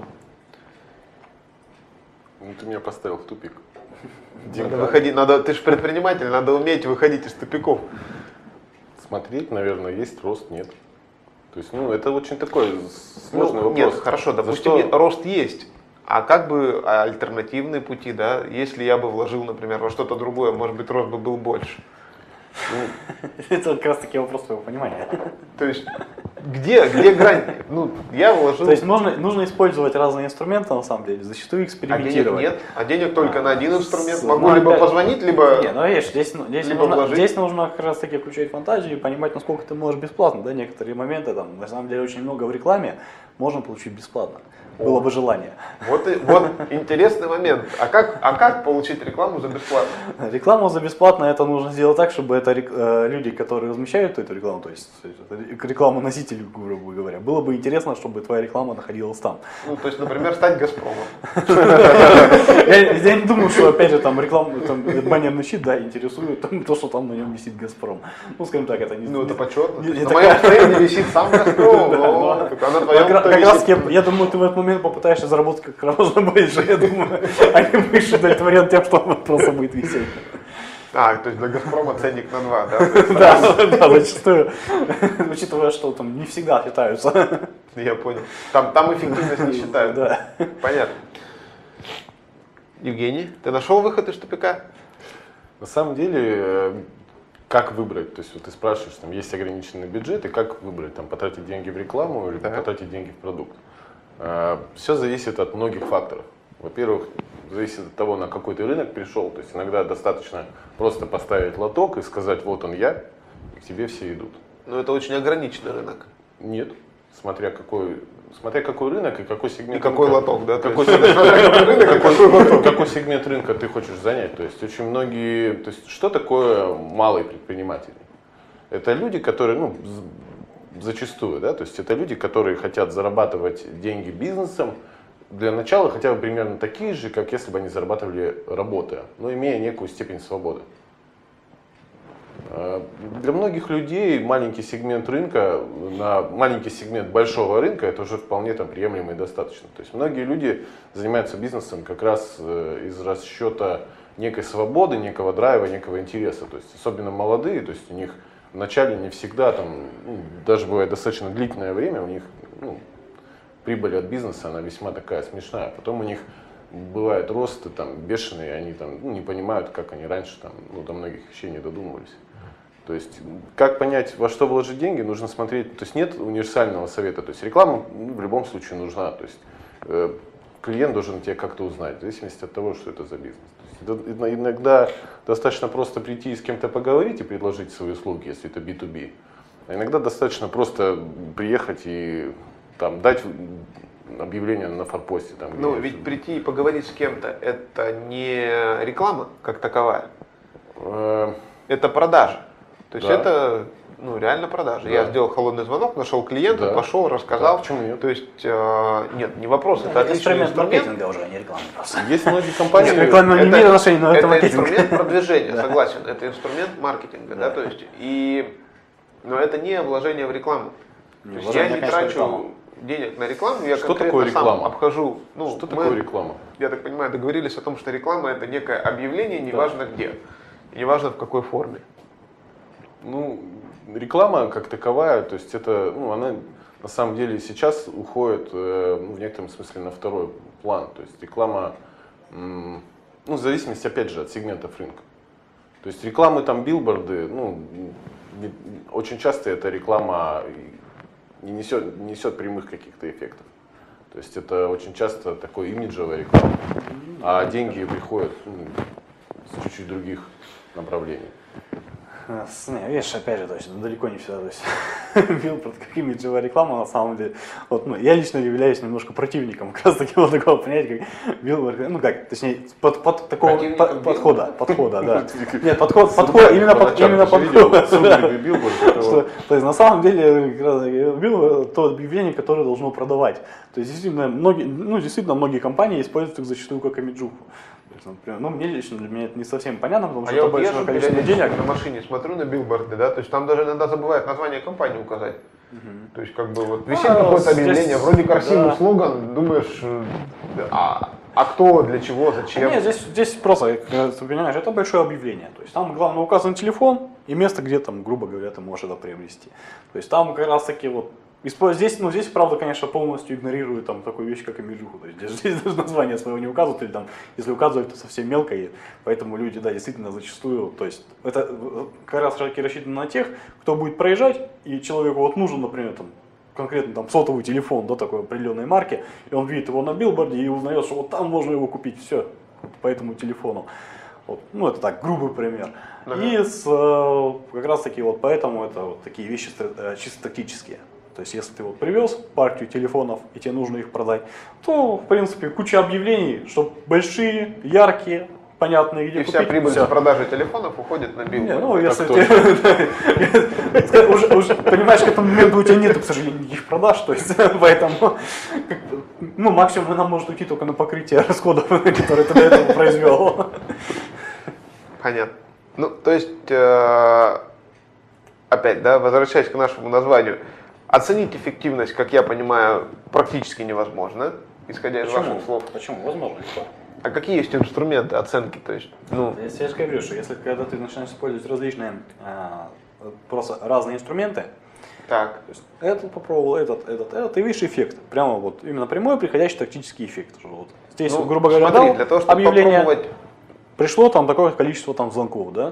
Ну, ты меня поставил в тупик. Надо выходить, надо, ты же предприниматель, надо уметь выходить из тупиков. Смотреть, наверное, есть рост, нет. То есть, ну, это очень такой сложный ну, вопрос. Нет, хорошо, допустим, что... рост есть. А как бы альтернативные пути, да? Если я бы вложил, например, во что-то другое, может быть, рост бы был больше. Ну, это как раз таки вопрос твоего понимания. То есть, где, где грань? Ну, я вложил... То есть нужно, нужно использовать разные инструменты, на самом деле, зачастую экспериментировать. А денег нет, а денег только а, на один инструмент. С, Могу ну, либо опять, позвонить, либо... Не, ну видишь, здесь, здесь, либо нужно, здесь нужно как раз таки включать фантазию и понимать, насколько ты можешь бесплатно. Да? Некоторые моменты, там, на самом деле, очень много в рекламе можно получить бесплатно. Было бы желание. Вот, и, вот интересный момент. А как, а как получить рекламу за бесплатно? Рекламу за бесплатно это нужно сделать так, чтобы это э, люди, которые размещают эту рекламу, то есть рекламу носителю, грубо говоря, было бы интересно, чтобы твоя реклама находилась там. Ну, то есть, например, стать Газпромом. Я не думаю, что опять же там рекламу, баннерный щит, да, интересует то, что там на нем висит Газпром. Ну, скажем так, это не... Ну, это почетно. На моем стенде висит сам Газпром, но на твоем как раз я думаю, ты в этот момент попытаешься заработать как можно больше, я думаю, а не будешь удовлетворен тем, что он просто будет висеть. А, то есть для Газпрома ценник на два, да? Да, да, зачастую, учитывая, что там не всегда считаются. Я понял. Там, там эффективность не считают. Да. Понятно. Евгений, ты нашел выход из тупика? На самом деле, как выбрать, то есть вот ты спрашиваешь, там есть ограниченный бюджет, и как выбрать, там потратить деньги в рекламу или Так. потратить деньги в продукт. Все зависит от многих факторов. Во-первых, зависит от того, на какой ты рынок пришел. То есть иногда достаточно просто поставить лоток и сказать, вот он я, и к тебе все идут. Но это очень ограниченный рынок. Нет, смотря какой, смотря какой рынок и какой сегмент И какой рынка. лоток, да? Какой, то есть, смотря какой рынок и какой лоток. какой сегмент рынка ты хочешь занять. То есть очень многие, то есть что такое малый предприниматель? Это люди, которые, ну, зачастую, да, то есть это люди, которые хотят зарабатывать деньги бизнесом, для начала хотя бы примерно такие же, как если бы они зарабатывали работая, но имея некую степень свободы. Для многих людей маленький сегмент рынка, на маленький сегмент большого рынка это уже вполне там приемлемо и достаточно. То есть многие люди занимаются бизнесом как раз из расчета некой свободы, некого драйва, некого интереса. То есть особенно молодые, то есть у них вначале не всегда, там, ну, даже бывает достаточно длительное время, у них ну, прибыль от бизнеса, она весьма такая смешная. Потом у них бывают росты там, бешеные, они там, ну, не понимают, как они раньше там, ну, до многих вещей не додумывались. То есть, как понять, во что вложить деньги, нужно смотреть, то есть нет универсального совета. То есть реклама ну, в любом случае нужна. То есть э, клиент должен тебя как-то узнать, в зависимости от того, что это за бизнес. То есть, иногда достаточно просто прийти и с кем-то поговорить и предложить свои услуги, если это би ту би. А иногда достаточно просто приехать и там, дать объявление на форпосте. Там, Ну, ведь прийти и поговорить с кем-то, это не реклама как таковая, э, это продажа. То есть да. это ну, реально продажа. Да. Я сделал холодный звонок, нашел клиента, Да. пошел, рассказал. Да, почему нет? То есть, э, нет, не вопрос, это, Это отличный инструмент инструмент. маркетинга уже, а не рекламы просто. Есть многие компании. Реклама не имеет отношения, но это это маркетинг. инструмент продвижения, Да. согласен. Это инструмент маркетинга, да, то есть и, но это не вложение в рекламу. Не То есть вложение, я не конечно, в трачу рекламу. денег на рекламу, я Что конкретно такое сам реклама? обхожу. Ну, Что мы, такое реклама? Я так понимаю, договорились о том, что реклама это некое объявление, неважно где, и неважно в какой форме. Ну, реклама как таковая, то есть это, ну, она на самом деле сейчас уходит э, ну, в некотором смысле на второй план. То есть реклама, м, ну, в зависимости, опять же, от сегментов рынка. То есть рекламы, там, билборды, ну, не- очень часто эта реклама не несет, не несет прямых каких-то эффектов. То есть это очень часто такой имиджевая реклама, а деньги приходят ну, с чуть-чуть других направлений. С- Не, видишь, опять же, то есть далеко не всегда, то есть билборд как имиджевая реклама на самом деле. Вот, ну, я лично являюсь немножко противником как раз таки вот такого понятия, как билборд, ну как, точнее, под, под такого Противником по- подхода, подхода, да. Нет, Нет, подход, подход, именно, под, именно подход. Да. Что, то есть на самом деле как раз таки билборд то объявление, которое должно продавать. То есть действительно многие, ну действительно многие компании используют их зачастую как имиджуху. То есть, например, ну, мне лично, для меня это не совсем понятно, потому А что я это вот большое езжу количество периодически денег. на машине, смотрю на билборды, да, то есть там даже иногда забывают название компании указать. То есть как бы вот висит А, какое-то здесь- объявление, вроде красивый да. слоган, думаешь, э, а, а кто, для чего, зачем? Нет, здесь, здесь просто, как ты понимаешь, это большое объявление. То есть там главное указан телефон и место, где там, грубо говоря, ты можешь это приобрести. То есть там как раз таки вот, испо- здесь, ну здесь, правда, конечно, полностью игнорируют там такую вещь, как имиджуху. То есть здесь, здесь даже название своего не указывают, или там, если указывают, то совсем мелко, и поэтому люди, да, действительно зачастую, то есть это э, как раз таки рассчитано на тех, кто будет проезжать, и человеку вот нужен, например, там, конкретно там сотовый телефон, да, такой определенной марки, и он видит его на билборде и узнает, что вот там можно его купить, все, вот по этому телефону. Вот. Ну, это так, грубый пример. Ага. И с, э, как раз таки вот поэтому это вот такие вещи стра- э, чисто тактические. То есть, если ты вот привез партию телефонов и тебе нужно их продать, то, в принципе, куча объявлений, что большие, яркие, понятные, где И купить. вся прибыль всё. с продажи телефонов уходит на билборд. Не, ну, если точно. ты уже, уже понимаешь, к этому моменту у тебя нет, к сожалению, никаких продаж, то есть, поэтому, как бы, ну, максимум она может уйти только на покрытие расходов, которые ты до этого произвел. Понятно. Ну, то есть, э, опять, да, возвращаясь к нашему названию, оценить эффективность, как я понимаю, практически невозможно, исходя из ваших слов. Почему? Возможно, легко. А какие есть инструменты оценки? То есть, ну, Если я же говорю, что если когда ты начинаешь использовать различные, а, просто разные инструменты, так. то есть этот попробовал, этот, этот, этот, ты видишь эффект, прямо вот именно прямой приходящий тактический эффект. Что вот здесь, Ну, вот, грубо говоря, смотри, дал для того, чтобы объявление, попробовать. пришло там такое количество там звонков, да,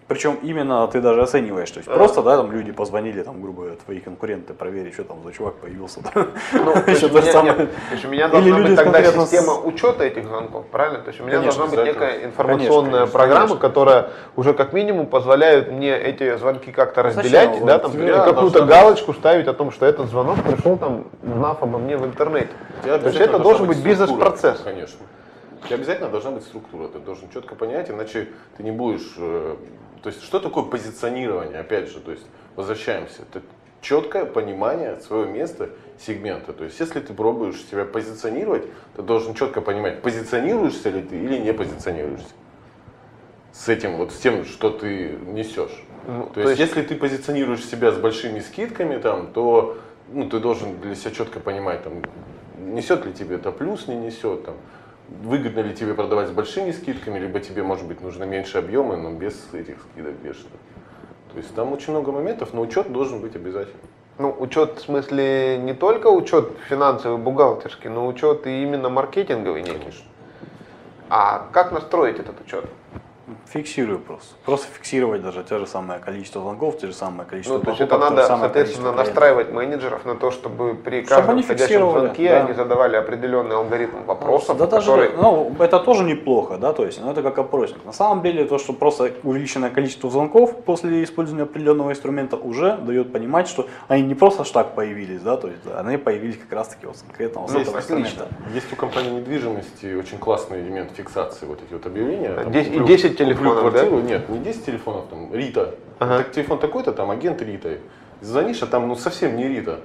Причем именно ты даже оцениваешь, то есть а. просто, да, там люди позвонили, там, грубо говоря, твои конкуренты, проверить, что там за чувак появился. Ну, то есть у меня, нет, то есть у меня должна быть тогда система учета этих звонков, правильно? То есть у меня Конечно, должна быть некая информационная конечно, программа, конечно. которая уже как минимум позволяет мне эти звонки как-то разделять, Зачем? да, там какую-то галочку ставить о том, что этот звонок пришел там, узнав обо мне в интернете. То есть это должен быть бизнес-процесс. Конечно. У тебя обязательно должна быть структура, ты должен четко понять, иначе ты не будешь... То есть что такое позиционирование, опять же, то есть возвращаемся, это четкое понимание своего места, сегмента. То есть если ты пробуешь себя позиционировать, ты должен четко понимать, позиционируешься ли ты или не позиционируешься. С этим, вот с тем, что ты несешь. Ну, то, то есть, есть если ты позиционируешь себя с большими скидками, там, то ну, ты должен для себя четко понимать, там, несет ли тебе это плюс, не несет, там, выгодно ли тебе продавать с большими скидками, либо тебе, может быть, нужно меньше объема, но без этих скидок бешеных. То есть там очень много моментов, но учет должен быть обязательно. Ну, учет в смысле не только учет финансовый, бухгалтерский, но учет и именно маркетинговый некий. Конечно. А как настроить этот учет? Фиксирую просто. Просто фиксировать даже те же самое количество звонков, те же самое количество Ну, то есть это надо, соответственно, настраивать менеджеров на то, чтобы при каждом входящем звонке да. они задавали определенный алгоритм вопросов. Да, который... даже, ну, это тоже неплохо, да, то есть, ну, это как опросник. На самом деле, то, что просто увеличенное количество звонков после использования определенного инструмента уже дает понимать, что они не просто так появились, да, то есть, да, они появились как раз-таки вот с конкретного ну, этого инструмента. Есть у компании недвижимости очень классный элемент фиксации вот эти вот объявления. Там, и десять телефонов, да? Нет, не десять телефонов, там, Рита. Ага. Так, телефон такой-то, там, агент Рита. Звонишь, а там, ну, совсем не Рита.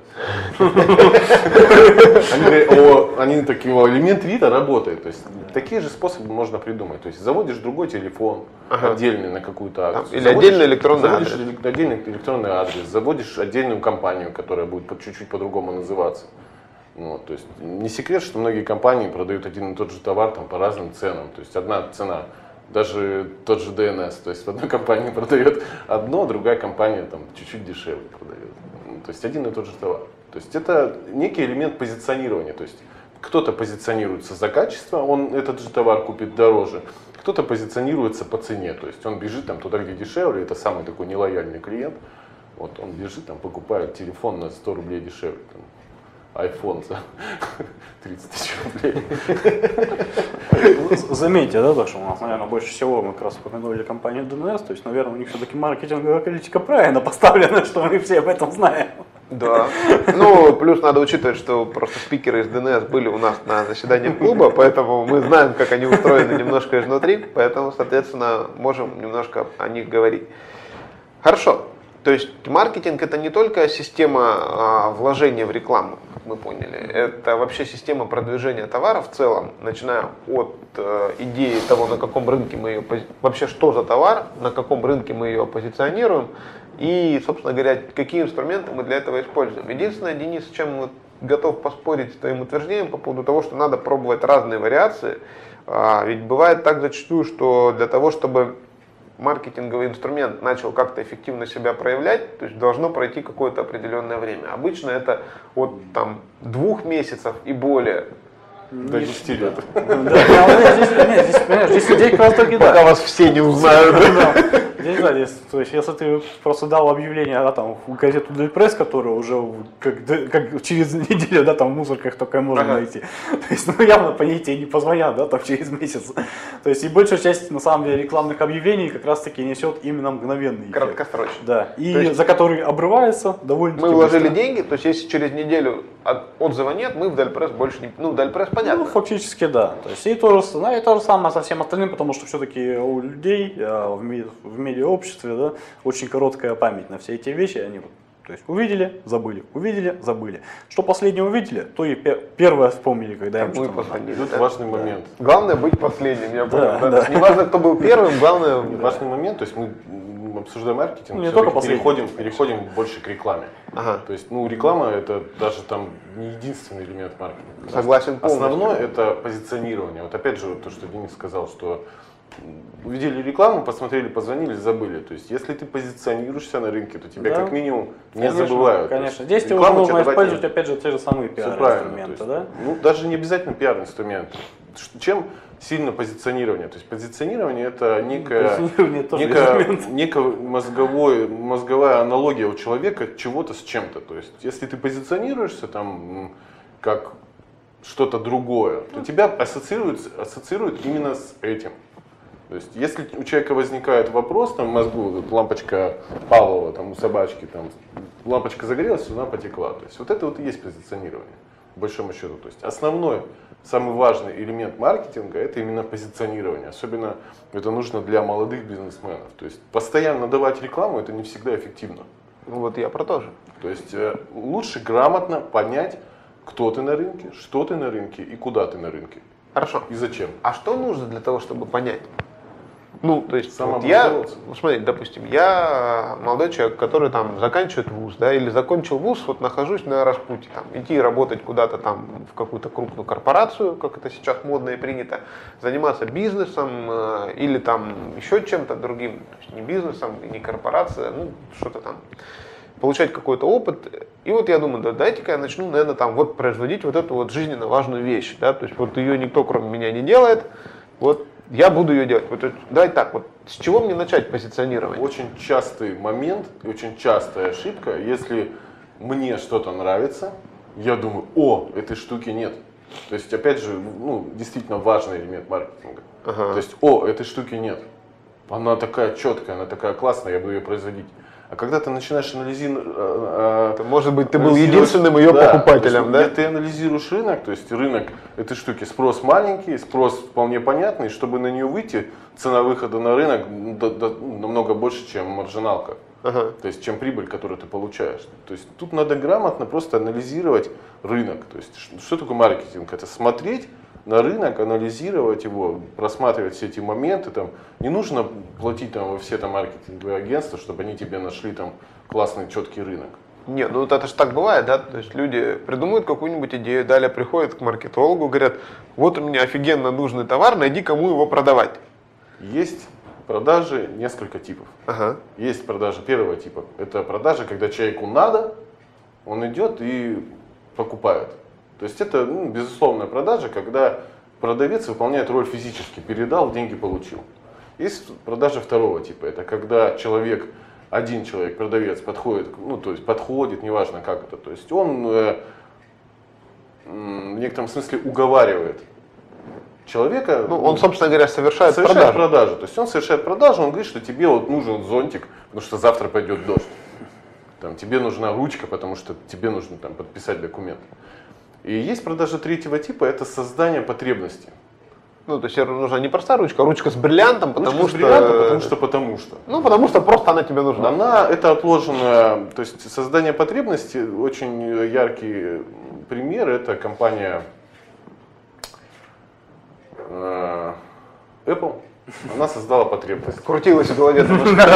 Они такие, элемент Рита работает. То есть, такие же способы можно придумать. То есть, заводишь другой телефон, отдельный на какую-то акцию. Или отдельный электронный адрес. Отдельный электронный адрес. Заводишь отдельную компанию, которая будет чуть-чуть по-другому называться. Вот, то есть, не секрет, что многие компании продают один и тот же товар там, по разным ценам. То есть, одна цена. Даже тот же ди эн эс, то есть в одной компании продает одно, другая компания там чуть-чуть дешевле продает. То есть один и тот же товар. То есть это некий элемент позиционирования. То есть кто-то позиционируется за качество, он этот же товар купит дороже, кто-то позиционируется по цене, то есть он бежит там туда, где дешевле, это самый такой нелояльный клиент. Вот он бежит, там покупает телефон на сто рублей дешевле. Там, iPhone за тридцать тысяч рублей. Заметьте, да, то, что у нас, наверное, больше всего мы как раз упомянули компанию ди эн эс, то есть, наверное, у них все-таки маркетинговая политика правильно поставлена, что мы все об этом знаем. Да. Ну, плюс надо учитывать, что просто спикеры из ди эн эс были у нас на заседании клуба, поэтому мы знаем, как они устроены немножко изнутри, поэтому, соответственно, можем немножко о них говорить. Хорошо. То есть маркетинг это не только система а, вложения в рекламу, как мы поняли, это вообще система продвижения товара в целом, начиная от э, идеи того, на каком рынке мы ее, вообще что за товар, на каком рынке мы ее позиционируем и, собственно говоря, какие инструменты мы для этого используем. Единственное, Денис, с чем мы готов поспорить с твоим утверждением по поводу того, что надо пробовать разные вариации, а, ведь бывает так зачастую, что для того, чтобы маркетинговый инструмент начал как-то эффективно себя проявлять, то есть должно пройти какое-то определенное время. Обычно это от там, двух месяцев и более. До десяти лет. Здесь идея как раз таки, да. Пока вас все не узнают. Здесь, да, здесь, то есть, если ты просто дал объявление, да, там, в газету Дель Пресс, которую уже как, как через неделю, да, там, в мусорках только можно ага. найти. То есть, ну, явно по ней тебе не позвонят, да, там, через месяц. То есть, и большая часть, на самом деле, рекламных объявлений как раз-таки несет именно мгновенный эффект. Краткосрочный. Да, и есть, за который обрывается довольно-таки мы вложили быстро. деньги, то есть, если через неделю отзыва нет, мы в Дель Пресс больше не... Ну, Дель Пресс понятно. Ну, фактически, да. То есть, и то же, ну, и то же самое со всем остальным, потому что все-таки у людей в мире, в медиаобществе, да, очень короткая память на все эти вещи. Они вот, то есть увидели, забыли, увидели, забыли. Что последнее увидели, то и пер, первое вспомнили, когда им что-то надо. Это важный момент. Главное быть последним, я понял. Да, да. Да. Не важно, кто был первым, главное... Да. Важный момент, то есть мы обсуждаем маркетинг, ну, не только переходим, переходим больше к рекламе. Ага. То есть, ну, реклама это даже там не единственный элемент маркетинга. Согласен полностью. Основное это позиционирование. Вот опять же, то, что Денис сказал, что увидели рекламу, посмотрели, позвонили, забыли. То есть, если ты позиционируешься на рынке, то тебя да. как минимум не конечно, забывают. Конечно, здесь тебе уже нужно использовать, опять же, те же самые пиар-инструменты. Да? Ну, даже не обязательно пиар-инструменты. чем сильно позиционирование? То есть позиционирование это некая, Позиционирование тоже некая, элемент. некая мозговой, мозговая аналогия у человека чего-то с чем-то. То есть если ты позиционируешься там как что-то другое, то тебя ассоциируют, ассоциируют именно с этим. То есть, если у человека возникает вопрос, там в мозгу, вот, лампочка Павлова, там у собачки, там лампочка загорелась, слюна потекла. То есть, вот это вот и есть позиционирование, по большому счету. То есть, основной, самый важный элемент маркетинга – это именно позиционирование. Особенно это нужно для молодых бизнесменов. То есть, постоянно давать рекламу – это не всегда эффективно. Ну вот я про то же. То есть, лучше грамотно понять, кто ты на рынке, что ты на рынке и куда ты на рынке. Хорошо. И зачем. А что нужно для того, чтобы понять? Ну, то есть, вот я, ну, смотри, допустим, я молодой человек, который там заканчивает вуз, да, или закончил вуз, вот нахожусь на распутье, там, идти работать куда-то там в какую-то крупную корпорацию, как это сейчас модно и принято, заниматься бизнесом э, или там еще чем-то другим, то есть не бизнесом, не корпорация, ну, что-то там, получать какой-то опыт. И вот я думаю, да дайте-ка я начну, наверное, там вот производить вот эту вот жизненно важную вещь, да, то есть вот ее никто кроме меня не делает, вот я буду ее делать. Вот, давай так, вот с чего мне начать позиционирование? Очень частый момент, очень частая ошибка, если мне что-то нравится, я думаю, о, этой штуки нет. То есть, опять же, ну, действительно важный элемент маркетинга. Ага. То есть, о, этой штуки нет. Она такая четкая, она такая классная, я буду ее производить. А когда ты начинаешь анализировать... Может быть, ты был единственным ее да, покупателем, да? да? Ты анализируешь рынок, то есть рынок этой штуки, спрос маленький, спрос вполне понятный, чтобы на нее выйти, цена выхода на рынок намного больше, чем маржиналка. Ага. То есть, чем прибыль, которую ты получаешь. То есть, тут надо грамотно просто анализировать рынок. То есть, что такое маркетинг? Это смотреть на рынок, анализировать его, просматривать все эти моменты. Там, не нужно платить там, во все там, маркетинговые агентства, чтобы они тебе нашли там, классный, четкий рынок. Нет, ну вот это же так бывает, да, то есть люди придумывают какую-нибудь идею, далее приходят к маркетологу, говорят, вот у меня офигенно нужный товар, найди кому его продавать. Есть продажи несколько типов. Ага. Есть продажи первого типа, это продажи, когда человеку надо, он идет и покупает. То есть это ну, безусловная продажа, когда продавец выполняет роль физически, передал, деньги получил. Есть продажа второго типа, это когда человек, один человек, продавец, подходит, ну то есть подходит, неважно как это, то есть он э, в некотором смысле уговаривает человека. Ну, он, собственно говоря, совершает, совершает продажу. продажу. То есть он совершает продажу, он говорит, что тебе вот нужен зонтик, потому что завтра пойдет дождь. Там, тебе нужна ручка, потому что тебе нужно там, подписать документ. И есть продажа третьего типа, это создание потребности. Ну, то есть нужна не простая ручка, а ручка с бриллиантом, потому ручка что... с бриллиантом, потому что, потому что. Ну, потому что просто она тебе нужна. Она, это отложенная, то есть создание потребности, очень яркий пример, это компания э, Apple. Она создала потребность. Крутилась в голове.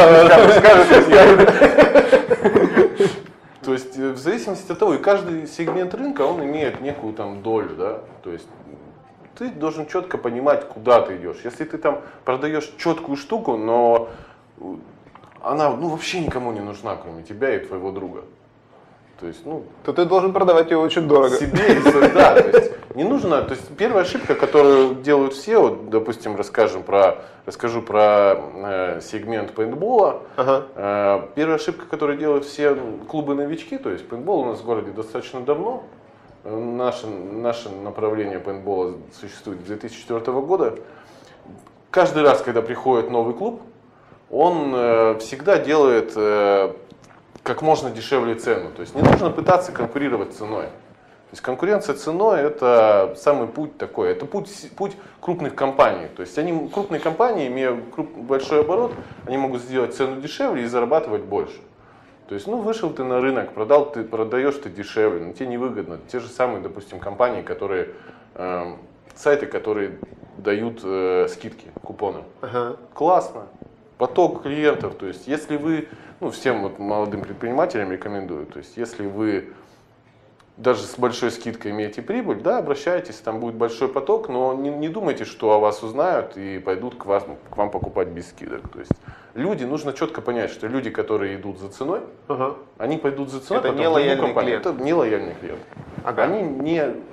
То есть в зависимости от того, и каждый сегмент рынка, он имеет некую там долю, да, то есть ты должен четко понимать, куда ты идешь. Если ты там продаешь четкую штуку, но она ну, вообще никому не нужна, кроме тебя и твоего друга. То есть, ну, то ты должен продавать ее очень дорого. Себе и себе, да, то есть не нужно, то есть первая ошибка, которую делают все, вот, допустим, расскажем про, расскажу про э, сегмент пейнтбола. Ага. Э, первая ошибка, которую делают все клубы-новички, то есть пейнтбол у нас в городе достаточно давно, наше, наше направление пейнтбола существует с две тысячи четвёртого года. Каждый раз, когда приходит новый клуб, он э, всегда делает э, как можно дешевле цену. То есть не нужно пытаться конкурировать ценой. То есть конкуренция ценой это самый путь такой, это путь, путь крупных компаний. То есть они, крупные компании, имея круп, большой оборот, они могут сделать цену дешевле и зарабатывать больше. То есть, ну, вышел ты на рынок, продал, ты продаешь ты дешевле, но тебе невыгодно. Те же самые, допустим, компании, которые, э, сайты, которые дают э, скидки, купоны. Ага. Классно. Поток клиентов, то есть, если вы, ну, всем вот молодым предпринимателям рекомендую, то есть, если вы даже с большой скидкой имеете прибыль, да, обращайтесь, там будет большой поток, но не, не думайте, что о вас узнают и пойдут к, вас, к вам покупать без скидок. То есть, люди, нужно четко понять, что люди, которые идут за ценой, ага. они пойдут за ценой, это не лояльный клиент. Это не лояльный клиент. Ага. Они не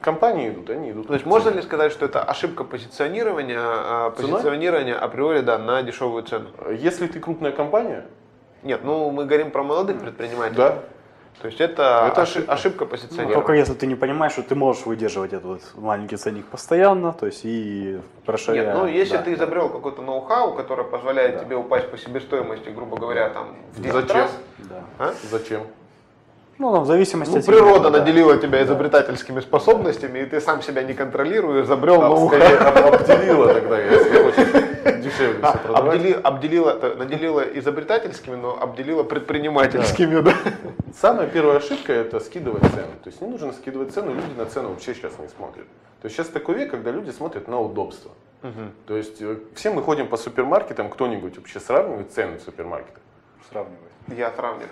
компании идут, они идут. То есть можно ли сказать, что это ошибка позиционирования, а позиционирование априори да, на дешевую цену? Если ты крупная компания? Нет, ну мы говорим про молодых предпринимателей. Да. То есть это, это ошибка, ошибка позиционирования. Только если ты не понимаешь, что ты можешь выдерживать этот вот маленький ценник постоянно, то есть и расширяя. Нет, ну если да, ты изобрел какой-то ноу-хау, который позволяет Да. тебе упасть по себестоимости, грубо говоря, там в десять Зачем? раз. да. А? Зачем? Ну, там, в зависимости Ну, от природа тебя, да. наделила тебя изобретательскими способностями, и ты сам себя не контролируешь, изобрел А, ноу-хау. скорее, об- обделила тогда, если хочешь дешевле А, все продавать. обдели- обделила, то- наделила изобретательскими, но обделила предпринимательскими, да. Самая первая ошибка – это скидывать цену. То есть не нужно скидывать цену, люди на цену вообще сейчас не смотрят. То есть сейчас такой век, когда люди смотрят на удобство. То есть э, все мы ходим по супермаркетам, кто-нибудь вообще сравнивает цены в супермаркетах? Сравнивать. Я сравниваю.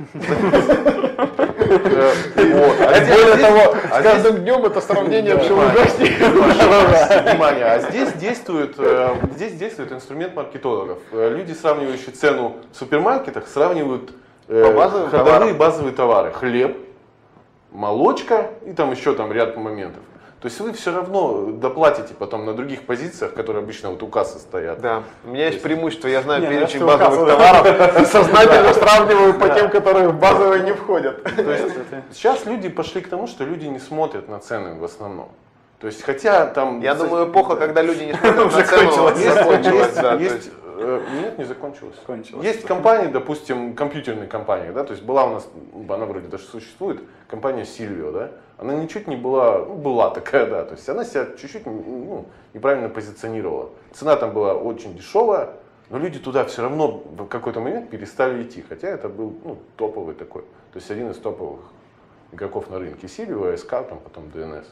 Э, вот. А здесь- Более того, а с здесь- каждым днем это сравнение Да. все ужаснее. Внимание, а здесь действует, э, здесь действует инструмент маркетологов. Э, Люди, сравнивающие цену в супермаркетах, сравнивают э, По базовым ходовые товарам. базовые товары. Хлеб, молочка и там еще там ряд моментов. То есть вы все равно доплатите потом на других позициях, которые обычно вот у кассы стоят. Да, у меня есть преимущество, я знаю Не, ну, перечень это базовых указывает. товаров и сознательно сравниваю по тем, которые в базовые не входят. То есть сейчас люди пошли к тому, что люди не смотрят на цены в основном. То есть хотя там... Я думаю, эпоха, когда люди не смотрят на Уже цену, кончилась. закончилась. Есть, да, то есть, есть- э, нет, не закончилось. Кончилось. Есть компании, допустим, компьютерные компании, да, то есть была у нас, она вроде даже существует, компания Silvio, да, она ничуть не была, ну, была такая, да, то есть она себя чуть-чуть ну, неправильно позиционировала. Цена там была очень дешевая, но люди туда все равно в какой-то момент перестали идти, хотя это был ну, топовый такой, то есть один из топовых игроков на рынке. Silvio, эй эс кей, там потом ди эн эс.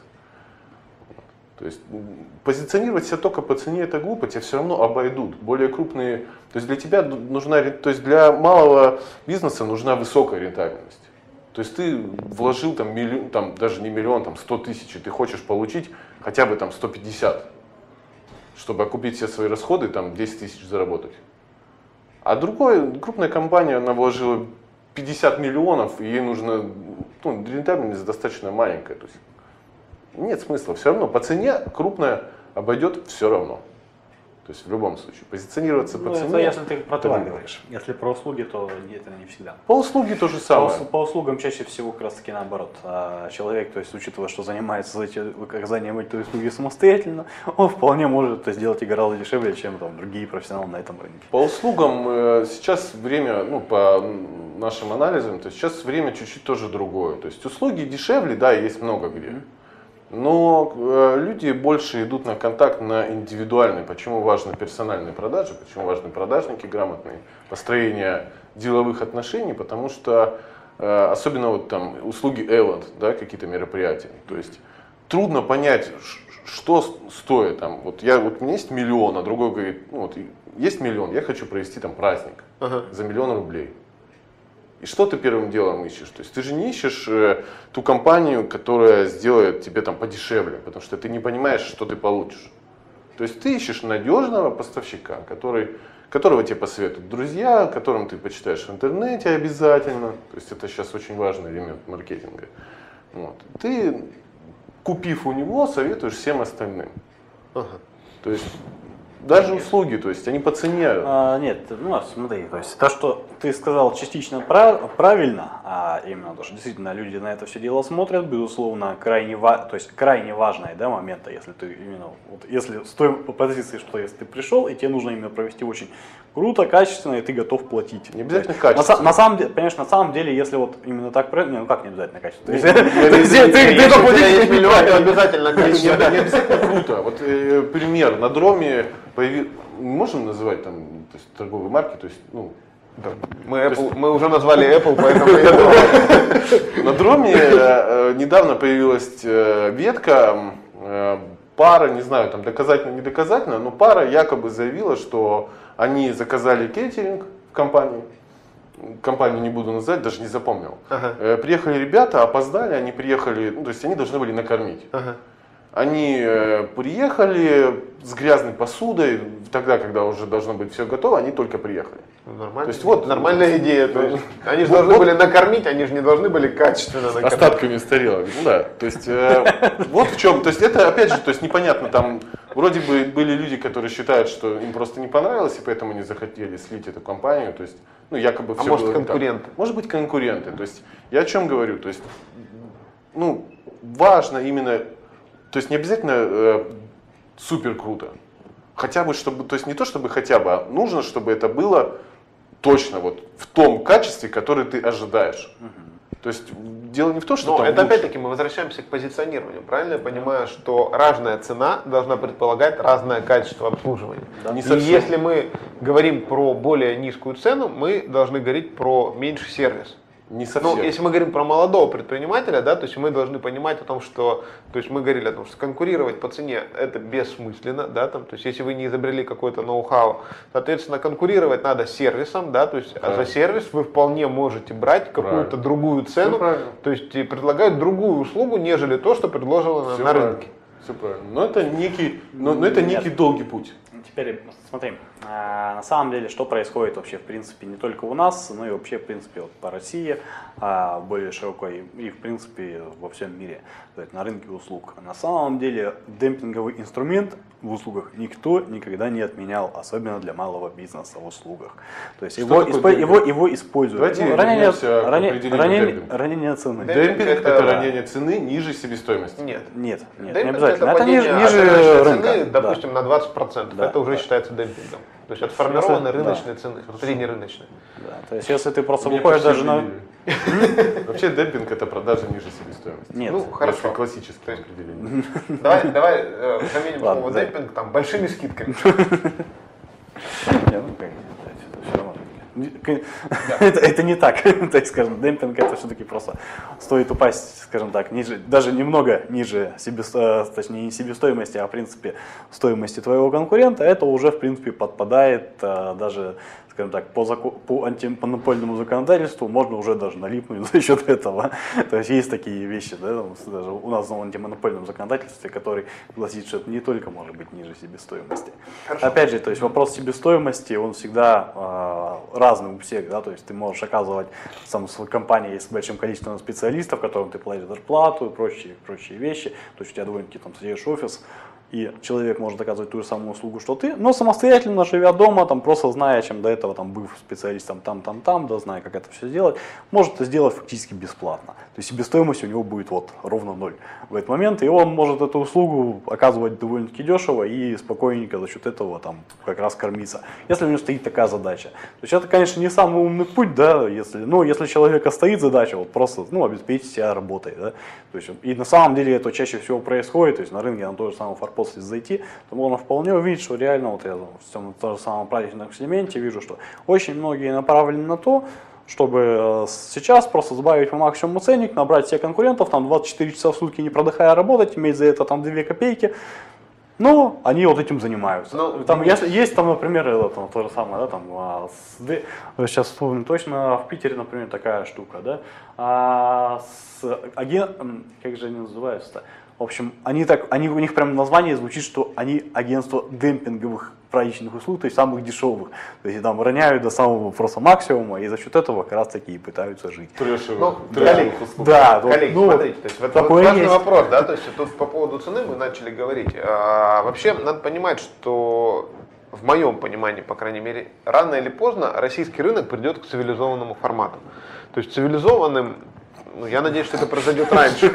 То есть позиционировать себя только по цене это глупо, тебя все равно обойдут. Более крупные, то есть для тебя нужна, то есть для малого бизнеса нужна высокая рентабельность. То есть ты вложил там миллион, там даже не миллион, там сто тысяч, и ты хочешь получить хотя бы там сто пятьдесят, чтобы окупить все свои расходы, там десять тысяч заработать. А другой, крупная компания, она вложила пятьдесят миллионов, и ей нужно, ну, рентабельность достаточно маленькая. То есть нет смысла, все равно по цене крупная обойдет все равно. То есть в любом случае позиционироваться Ну, по это цене. если ты про это товар выгодно. говоришь. Если про услуги, то это не всегда. По услуге то же По, самое. ус- по услугам чаще всего как раз таки наоборот. А человек, то есть учитывая, что занимается эти- оказанием этой услуги самостоятельно, он вполне может это сделать и гораздо дешевле, чем там, другие профессионалы на этом рынке. По услугам э, сейчас время, ну по нашим анализам, то есть сейчас время чуть-чуть тоже другое. То есть услуги дешевле, да, есть много где. Но э, люди больше идут на контакт на индивидуальный. Почему важны персональные продажи, почему важны продажники грамотные, построение деловых отношений, потому что э, особенно вот там услуги Event, да, какие-то мероприятия. То есть трудно понять, ш- что с- стоит там. Вот я вот у меня есть миллион, а другой говорит, ну вот есть миллион, я хочу провести там праздник Ага. за миллион рублей. И что ты первым делом ищешь? То есть ты же не ищешь э, ту компанию, которая сделает тебе там подешевле, потому что ты не понимаешь, что ты получишь. То есть ты ищешь надежного поставщика, который, которого тебе посоветуют друзья, которым ты почитаешь в интернете обязательно. То есть это сейчас очень важный элемент маркетинга. Вот. Ты, купив у него, советуешь всем остальным. Ага. То есть даже услуги, то есть они по цене. А, нет, ну смотри, то есть то, что ты сказал частично прав- правильно, а именно то, что действительно люди на это все дело смотрят, безусловно, крайне, ва- то есть крайне важные, да, моменты, если ты именно, вот, если стоим по позиции, что если ты пришел, и тебе нужно именно провести очень круто, качественно, и ты готов платить. Не обязательно То есть, на, са- качественно. на самом деле, конечно, на самом деле, если вот именно так, про- не, ну как не обязательно качественно? То есть, Не, ты- не, ты- не, ты- не, ты Если у заплатишь тебя есть миллион, то обязательно Не, качественно. не обязательно круто. Вот э, пример. На Дроме появи... можем называть там то есть, торговые марки, то есть, ну, Да. Мы, Apple- мы уже назвали Apple, поэтому я думаю. на Дроме э, э, недавно появилась э, ветка, э, пара, не знаю, там доказательно, не доказательно, но пара якобы заявила, что они заказали кейтеринг в компании. Компанию не буду называть, даже не запомнил. Ага. Э, приехали ребята, опоздали, они приехали, ну, то есть они должны были накормить. Ага. Они э, приехали с грязной посудой, тогда, когда уже должно быть все готово, они только приехали. Нормально. То есть вот нормальная идея. То есть, они же вот, должны вот, были накормить, они же не должны были качественно накормить. Остатками с тарелок. Ну да. То есть э, вот в чем. То есть это опять же, то есть непонятно, там вроде бы были люди, которые считают, что им просто не понравилось, и поэтому не захотели слить эту компанию. То есть, ну, якобы А все может было не так. конкуренты? Может быть конкуренты. То есть я о чем говорю? То есть, ну, важно именно, то есть не обязательно э, супер круто. Хотя бы, чтобы, то есть не то, чтобы хотя бы, а нужно, чтобы это было точно вот в том качестве, которое ты ожидаешь. Угу. То есть дело не в том, что Но там это лучше. опять-таки мы возвращаемся к позиционированию. Правильно я понимаю, что разная цена должна предполагать разное качество обслуживания. Да, не И совсем. если мы говорим про более низкую цену, мы должны говорить про меньший сервис. Не совсем. Ну, если мы говорим про молодого предпринимателя, да, то есть мы должны понимать о том, что, то есть мы говорили о том, что конкурировать по цене это бессмысленно, да, там, то есть если вы не изобрели какой-то ноу-хау, соответственно, конкурировать надо сервисом, да, то есть а за сервис вы вполне можете брать какую-то другую цену, то есть и предлагают другую услугу, нежели то, что предложено на, на рынке. Все правильно. Но это некий, но, но это некий долгий путь. Теперь смотри, на самом деле, что происходит вообще, в принципе, не только у нас, но и вообще, в принципе, вот по России, более широкой и, в принципе, во всем мире, то есть на рынке услуг. На самом деле, демпинговый инструмент в услугах никто никогда не отменял, особенно для малого бизнеса в услугах. То есть его, испо его, его используют. Давайте ну, ранение, ранение, ранение, ранение цены. Демпинг, демпинг это, это ранение цены ниже себестоимости. Нет. Нет, нет, Демпинг не обязательно. Это, это ниже, ниже рынка. рынка. Цены, допустим, да. на двадцать процентов. Да, это уже да. считается демпингом. То есть отформированные Если, рыночные да. цены, среднерыночные. Да, то есть если ты просто Меня выходишь почти даже на... определили. Вообще демпинг это продажа ниже себестоимости. Нет. Ну, хорошо. Если классическое определение. Давай, давай э, заменим Ладно, слово да. демпинг там большими скидками. Не, ну, как, все равно. Это, это не так, так скажем, демпинг это все-таки просто стоит упасть, скажем так, ниже, даже немного ниже себесто, точнее не себестоимости, а в принципе стоимости твоего конкурента, это уже в принципе подпадает даже, скажем так, по, заку- по антимонопольному законодательству можно уже даже налипнуть за счет этого. То есть есть такие вещи, да, даже у нас в антимонопольном законодательстве, который гласит, что это не только может быть ниже себестоимости. Хорошо. Опять же, то есть вопрос себестоимости, он всегда э, разный у всех, да, то есть ты можешь оказывать, сам в компании есть с большим количеством специалистов, которым ты платишь зарплату и прочие, прочие вещи, то есть у тебя довольно-таки там сидишь офис, и человек может оказывать ту же самую услугу, что ты, но самостоятельно, живя дома, там, просто зная, чем до этого там, быв специалистом там-там-там, да, зная, как это все сделать, может это сделать фактически бесплатно. То есть себестоимость у него будет вот ровно ноль в этот момент, и он может эту услугу оказывать довольно-таки дешево и спокойненько за счет этого там, как раз кормиться, если у него стоит такая задача. То есть это, конечно, не самый умный путь, да, если, но если у человека стоит задача, вот просто ну, обеспечить себя работой. Да, то есть, и на самом деле это чаще всего происходит, то есть на рынке на то же самое форпост, если зайти, то можно вполне увидеть, что реально, вот я в том, в том же самом праздничном сегменте вижу, что очень многие направлены на то, чтобы сейчас просто сбавить по максимуму ценник, набрать себе конкурентов, там двадцать четыре часа в сутки не продыхая работать, иметь за это там две копейки. Но они вот этим занимаются. Ну, там, если, есть там, например, это, там, то же самое, да, там, а, с, сейчас вспомню точно, в Питере, например, такая штука, да, а, с аген, как же они называются-то? В общем, они так, они, у них прям название звучит, что они агентство демпинговых праздничных услуг, то есть самых дешевых. То есть там роняют до самого просто максимума, и за счет этого как раз таки и пытаются жить. Ну, Трэшевых услуг. Да, коллеги, ну, смотрите, то есть вот, вот такое важный есть. вопрос, да, то есть тут по поводу цены мы начали говорить. А, вообще надо понимать, что в моем понимании, по крайней мере, рано или поздно российский рынок придет к цивилизованному формату. То есть цивилизованным, ну, я надеюсь, что это произойдет раньше.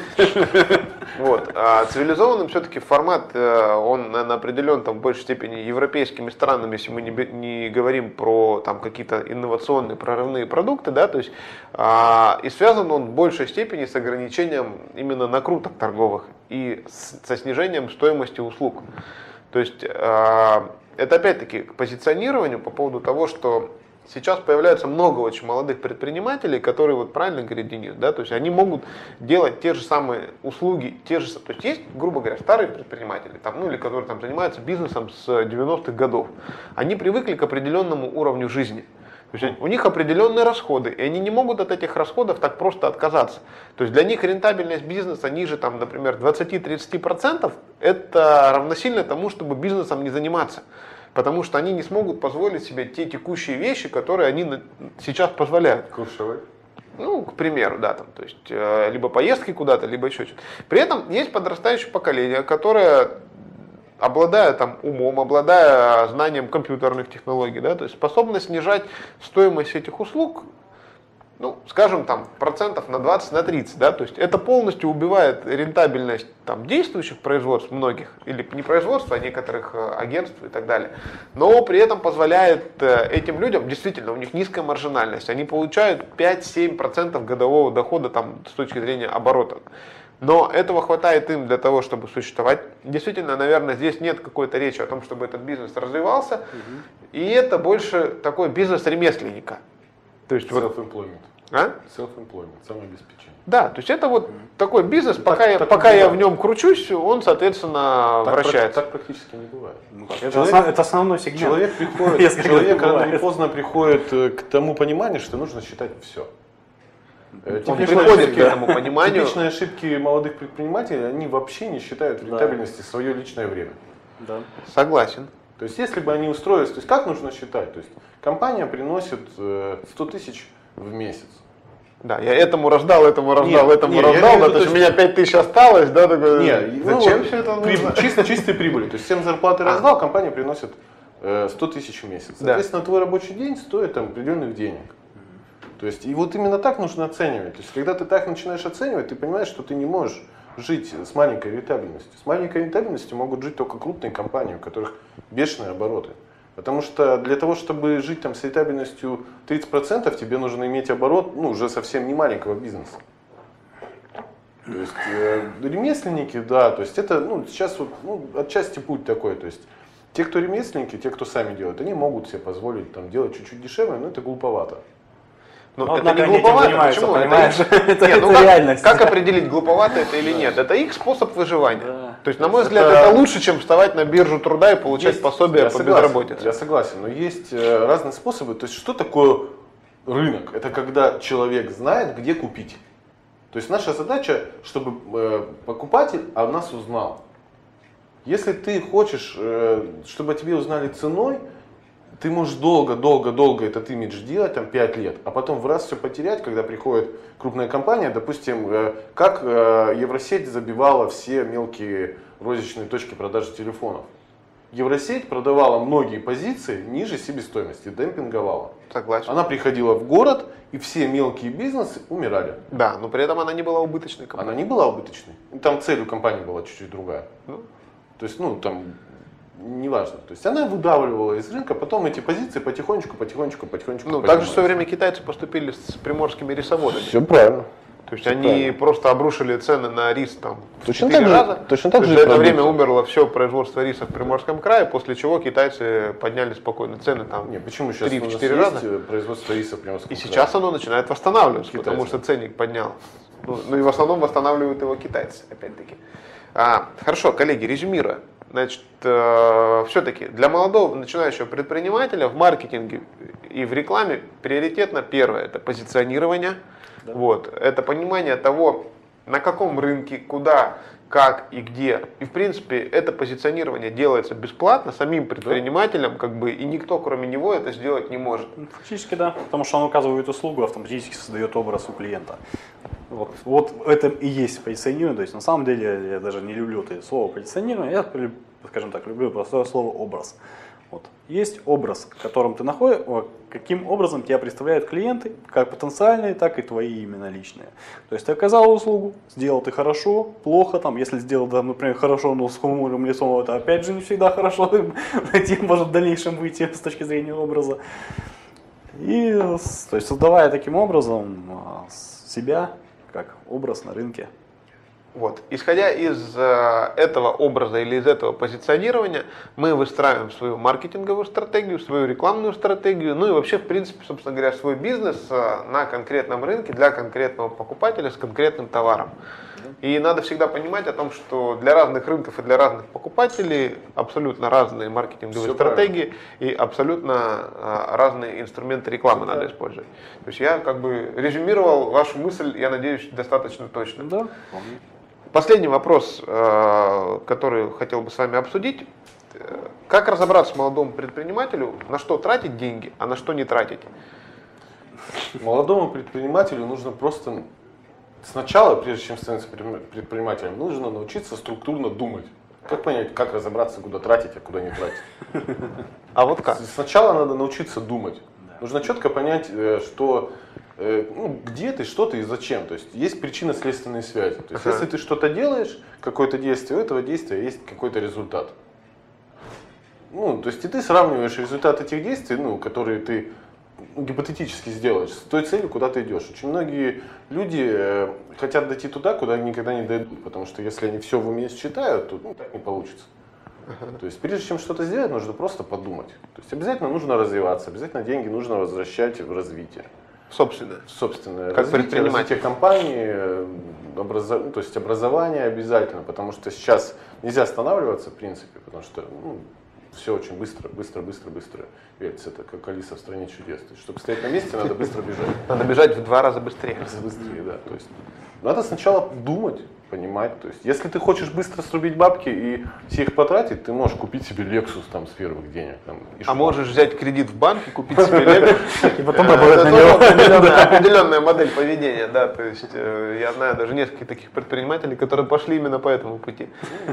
Вот. А цивилизованным все-таки формат, он, наверное, определен там, в большей степени европейскими странами, если мы не, не говорим про там, какие-то инновационные прорывные продукты, да, то есть, а, и связан он в большей степени с ограничением именно накруток торговых и с, со снижением стоимости услуг. То есть а, это опять-таки к позиционированию по поводу того, что сейчас появляется много очень молодых предпринимателей, которые, вот правильно говорит Денис, да, то есть они могут делать те же самые услуги, те же, то есть есть, грубо говоря, старые предприниматели, там, ну или которые там занимаются бизнесом с девяностых годов, они привыкли к определенному уровню жизни. То есть у них определенные расходы, и они не могут от этих расходов так просто отказаться. То есть для них рентабельность бизнеса ниже, там, например, двадцати-тридцати процентов, это равносильно тому, чтобы бизнесом не заниматься. Потому что они не смогут позволить себе те текущие вещи, которые они сейчас позволяют. Курсовой. Ну, к примеру, да, там, то есть, э, либо поездки куда-то, либо еще что-то. При этом есть подрастающее поколение, которое, обладая там умом, обладая знанием компьютерных технологий, да, то есть способно снижать стоимость этих услуг, ну, скажем, там, процентов на двадцать, на тридцать, да, то есть это полностью убивает рентабельность там действующих производств многих, или не производства, а некоторых э, агентств и так далее, но при этом позволяет э, этим людям, действительно, у них низкая маржинальность, они получают пять-семь процентов годового дохода там с точки зрения оборота. Но этого хватает им для того, чтобы существовать. Действительно, наверное, здесь нет какой-то речи о том, чтобы этот бизнес развивался, угу. И это больше такой бизнес ремесленника. То есть self-employment. А? Self-employment, самообеспечение. Да, то есть это вот mm-hmm. такой бизнес, так, пока, я, так пока я в бывает. нем кручусь, он, соответственно, так, вращается. Так практически не бывает. Ну, это, человек, основ, это основной сегмент. Человек, приходит, человек рано или поздно приходит к тому пониманию, что нужно считать все. Он приходит ошибки, к этому пониманию. Типичные ошибки молодых предпринимателей, они вообще не считают в рентабельности да. свое личное время. Да. Согласен. То есть, если бы они устроились, то есть как нужно считать? То есть, компания приносит сто тысяч в месяц. Да, я этому раздал, этому раздал, нет, этому нет, раздал, да, виду, то есть у меня пять тысяч осталось, да, такой, нет, зачем ну, все это нужно? При, чисто чистой прибыли, то есть всем зарплаты а. раздал, компания приносит э, сто тысяч в месяц. Соответственно, да. твой рабочий день стоит там, определенных денег. То есть, и вот именно так нужно оценивать. То есть, когда ты так начинаешь оценивать, ты понимаешь, что ты не можешь жить с маленькой рентабельностью. С маленькой рентабельностью могут жить только крупные компании, у которых бешеные обороты. Потому что для того, чтобы жить там с рентабельностью тридцать процентов, тебе нужно иметь оборот, ну, уже совсем не маленького бизнеса. То есть э, ремесленники, да, то есть это, ну, сейчас вот, ну, отчасти путь такой, то есть те, кто ремесленники, те, кто сами делают, они могут себе позволить там делать чуть-чуть дешевле, но это глуповато. Ну, но это не глуповато, почему? Понимаешь? Это, это, нет, ну, это как, реальность. Как определить, глуповато это или да. нет? Это их способ выживания. Да. То есть, на мой это... взгляд, это лучше, чем вставать на биржу труда и получать есть, пособие по согласен, безработице. Я согласен, но есть э, разные способы. То есть, что такое рынок? Это когда человек знает, где купить. То есть, наша задача, чтобы э, покупатель о нас узнал. Если ты хочешь, э, чтобы о тебе узнали ценой, ты можешь долго-долго-долго этот имидж делать, там пять лет, а потом в раз все потерять, когда приходит крупная компания, допустим, как Евросеть забивала все мелкие розничные точки продажи телефонов. Евросеть продавала многие позиции ниже себестоимости, демпинговала. Согласен. Она приходила в город, и все мелкие бизнесы умирали. Да, но при этом она не была убыточной компанией. Она не была убыточной. Там цель у компании была чуть-чуть другая. Ну. То есть, ну, там... Неважно. То есть она выдавливала из рынка, потом эти позиции потихонечку, потихонечку, потихонечку. Ну, так же в свое время китайцы поступили с приморскими рисоводами. Все правильно. То есть все они правильно. просто обрушили цены на рис там точно четыре так раза. Же, точно так То же есть за это продукция. время умерло все производство риса в Приморском крае, после чего китайцы подняли спокойно цены там Не, почему сейчас три-четыре раза. Производство риса в Приморском И крае? сейчас оно начинает восстанавливаться, Китайцы. потому что ценник поднял. Ну, ну и в основном восстанавливают его китайцы, опять-таки. А, хорошо, коллеги, резюмируя. Значит, э, все-таки для молодого начинающего предпринимателя в маркетинге и в рекламе приоритетно первое – это позиционирование. Да. Вот, это понимание того, на каком рынке, куда, как и где. И в принципе это позиционирование делается бесплатно самим предпринимателем, как бы, и никто кроме него это сделать не может. Фактически да, потому что он указывает услугу, автоматически создает образ у клиента. Вот, вот это и есть позиционирование. То есть на самом деле я даже не люблю это слово позиционирование, я, скажем так, люблю простое слово образ. Вот. Есть образ, в котором ты находишь, каким образом тебя представляют клиенты, как потенциальные, так и твои именно личные. То есть ты оказал услугу, сделал ты хорошо, плохо, там, если сделал, да, например, хорошо, но с хмурым лицом, это опять же не всегда хорошо, тебе может в дальнейшем выйти с точки зрения образа. И то есть, создавая таким образом себя как образ на рынке, Вот. Исходя из э, этого образа или из этого позиционирования, мы выстраиваем свою маркетинговую стратегию, свою рекламную стратегию, ну и вообще, в принципе, собственно говоря, свой бизнес э, на конкретном рынке для конкретного покупателя с конкретным товаром. И надо всегда понимать о том, что для разных рынков и для разных покупателей абсолютно разные маркетинговые Все стратегии и абсолютно э, разные инструменты рекламы надо использовать. То есть я как бы резюмировал вашу мысль, я надеюсь, достаточно точно. Да. Последний вопрос, который хотел бы с вами обсудить. Как разобраться молодому предпринимателю, на что тратить деньги, а на что не тратить? Молодому предпринимателю нужно просто сначала, прежде чем становиться предпринимателем, нужно научиться структурно думать. Как понять, как разобраться, куда тратить, а куда не тратить? А вот как? Сначала надо научиться думать. Нужно четко понять, что ну, где ты, что ты и зачем. То есть есть причинно-следственные связи. То есть, uh-huh. если ты что-то делаешь, какое-то действие, у этого действия есть какой-то результат. Ну, то есть и ты сравниваешь результат этих действий, ну, которые ты гипотетически сделаешь, с той целью, куда ты идешь. Очень многие люди э, хотят дойти туда, куда они никогда не дойдут, потому что если они все в уме считают, то ну, так не получится. Uh-huh. То есть прежде чем что-то сделать, нужно просто подумать. То есть обязательно нужно развиваться, обязательно деньги нужно возвращать в развитие. Собственное. Собственное как развитие, развитие компании, образов... то есть образование обязательно, потому что сейчас нельзя останавливаться в принципе, потому что ну, все очень быстро, быстро, быстро, быстро. Ведь это как Алиса в стране чудес. То есть, чтобы стоять на месте, надо быстро бежать. Надо бежать в два раза быстрее. В два раза быстрее, да. То есть надо сначала думать, понимать. То есть, если ты хочешь быстро срубить бабки и все их потратить, ты можешь купить себе Lexus там с первых денег. Там, а что? Можешь взять кредит в банке, купить себе Lexus. И потом работать на него. Определенная модель поведения, да. То есть я знаю даже несколько таких предпринимателей, которые пошли именно по этому пути.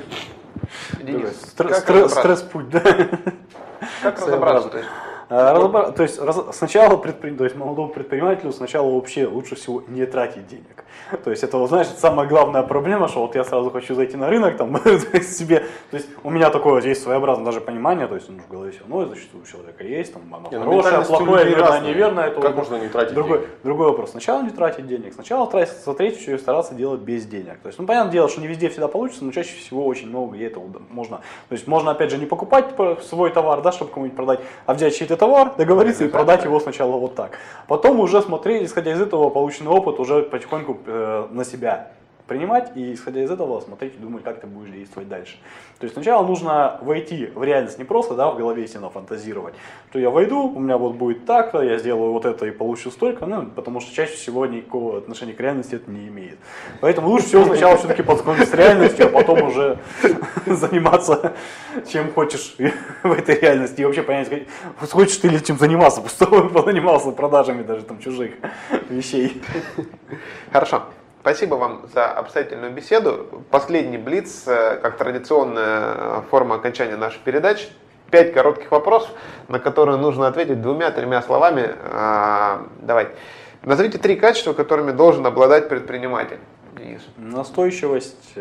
Денис, стресс-путь, да? Как разобраться? Разобра... То есть раз... сначала предпри... то есть молодому предпринимателю сначала вообще лучше всего не тратить денег. То есть это, знаешь, самая главная проблема, что вот я сразу хочу зайти на рынок, там, себе, то есть у меня такое есть своеобразное даже понимание, то есть ну, в голове все, ну, зачастую у человека есть, там, оно не, хорошее, плохое, верное, неверное. Это как можно не тратить другой, денег? Другой вопрос. Сначала не тратить денег, сначала тратить, смотреть, что и стараться делать без денег. То есть, ну, понятное дело, что не везде всегда получится, но чаще всего очень много и этого можно. То есть можно, опять же, не покупать свой товар, да, чтобы кому-нибудь продать, а взять чей-то товар, договориться и продать его сначала вот так. Потом уже смотреть, исходя из этого, полученный опыт уже потихоньку э, на себя принимать и, исходя из этого, смотреть и думать, как ты будешь действовать дальше. То есть сначала нужно войти в реальность, не просто, да, в голове сильно фантазировать, что я войду, у меня вот будет так, я сделаю вот это и получу столько, ну, потому что чаще всего никакого отношения к реальности это не имеет. Поэтому лучше всего сначала все-таки познакомиться с реальностью, а потом уже заниматься чем хочешь в этой реальности и вообще понять, хочешь ты или чем заниматься, пусть занимался продажами даже там чужих вещей. Хорошо. Спасибо вам за обстоятельную беседу. Последний блиц, как традиционная форма окончания нашей передачи. Пять коротких вопросов, на которые нужно ответить двумя-тремя словами. Давай. Назовите три качества, которыми должен обладать предприниматель. Денис. Настойчивость,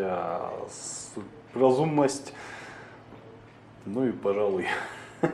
разумность, ну и, пожалуй, так,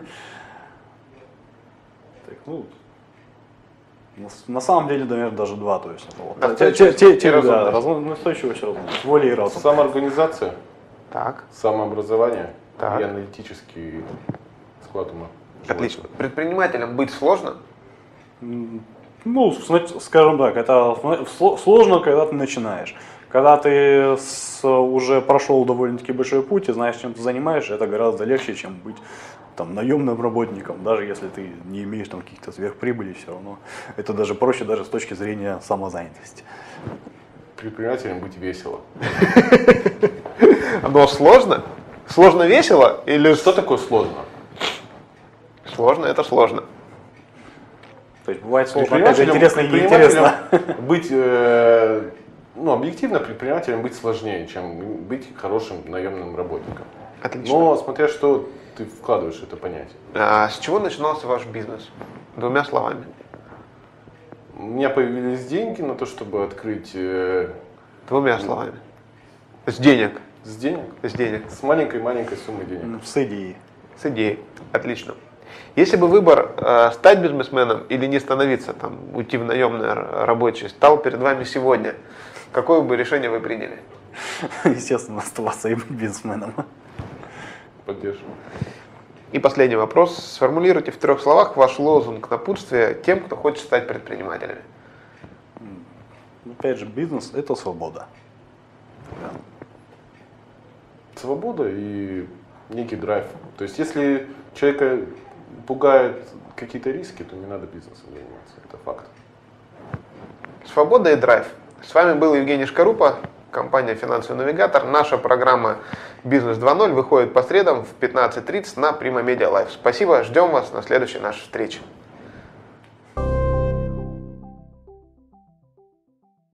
ну, на самом деле, наверное, даже два, то есть. Вот. Настойчивость те, те, и да, разум, настойчивость, разумность, воля и разум. Самоорганизация, так. самообразование так. и аналитический склад ума. Отлично. Предпринимателем быть сложно? Ну, скажем так, это сложно, когда ты начинаешь. Когда ты с, уже прошел довольно-таки большой путь и знаешь, чем ты занимаешься, это гораздо легче, чем быть там наемным работником, даже если ты не имеешь там каких-то сверхприбылей, все равно это даже проще даже с точки зрения самозанятости. Предпринимателям быть весело. Но сложно? Сложно весело? Или что такое сложно? Сложно, это сложно. То есть бывает сложно, опять же, интересно и неинтересно. Быть, э, ну, объективно предпринимателем быть сложнее, чем быть хорошим наемным работником. Отлично. Но смотря что ты вкладываешь в это понятие. А с чего начинался ваш бизнес? Двумя словами. У меня появились деньги на то, чтобы открыть... Э, Двумя словами. С денег. С денег? С денег. С маленькой-маленькой суммы денег. С идеей. С идеей. Отлично. Если бы выбор э, стать бизнесменом или не становиться, там, уйти в наемное рабочее, стал перед вами сегодня, какое бы решение вы приняли? естественно, оставаться и бизнесменом. Поддерживаю. И последний вопрос. Сформулируйте в трех словах ваш лозунг напутствия тем, кто хочет стать предпринимателями. Опять же, бизнес – это свобода. Свобода и некий драйв. То есть, если человека пугают какие-то риски, то не надо бизнесом заниматься. Это факт. Свобода и драйв. С вами был Евгений Шкарупа, компания «Финансовый навигатор». Наша программа «Бизнес два ноль» выходит по средам в пятнадцать тридцать на Prima Media Live. Спасибо, ждем вас на следующей нашей встрече.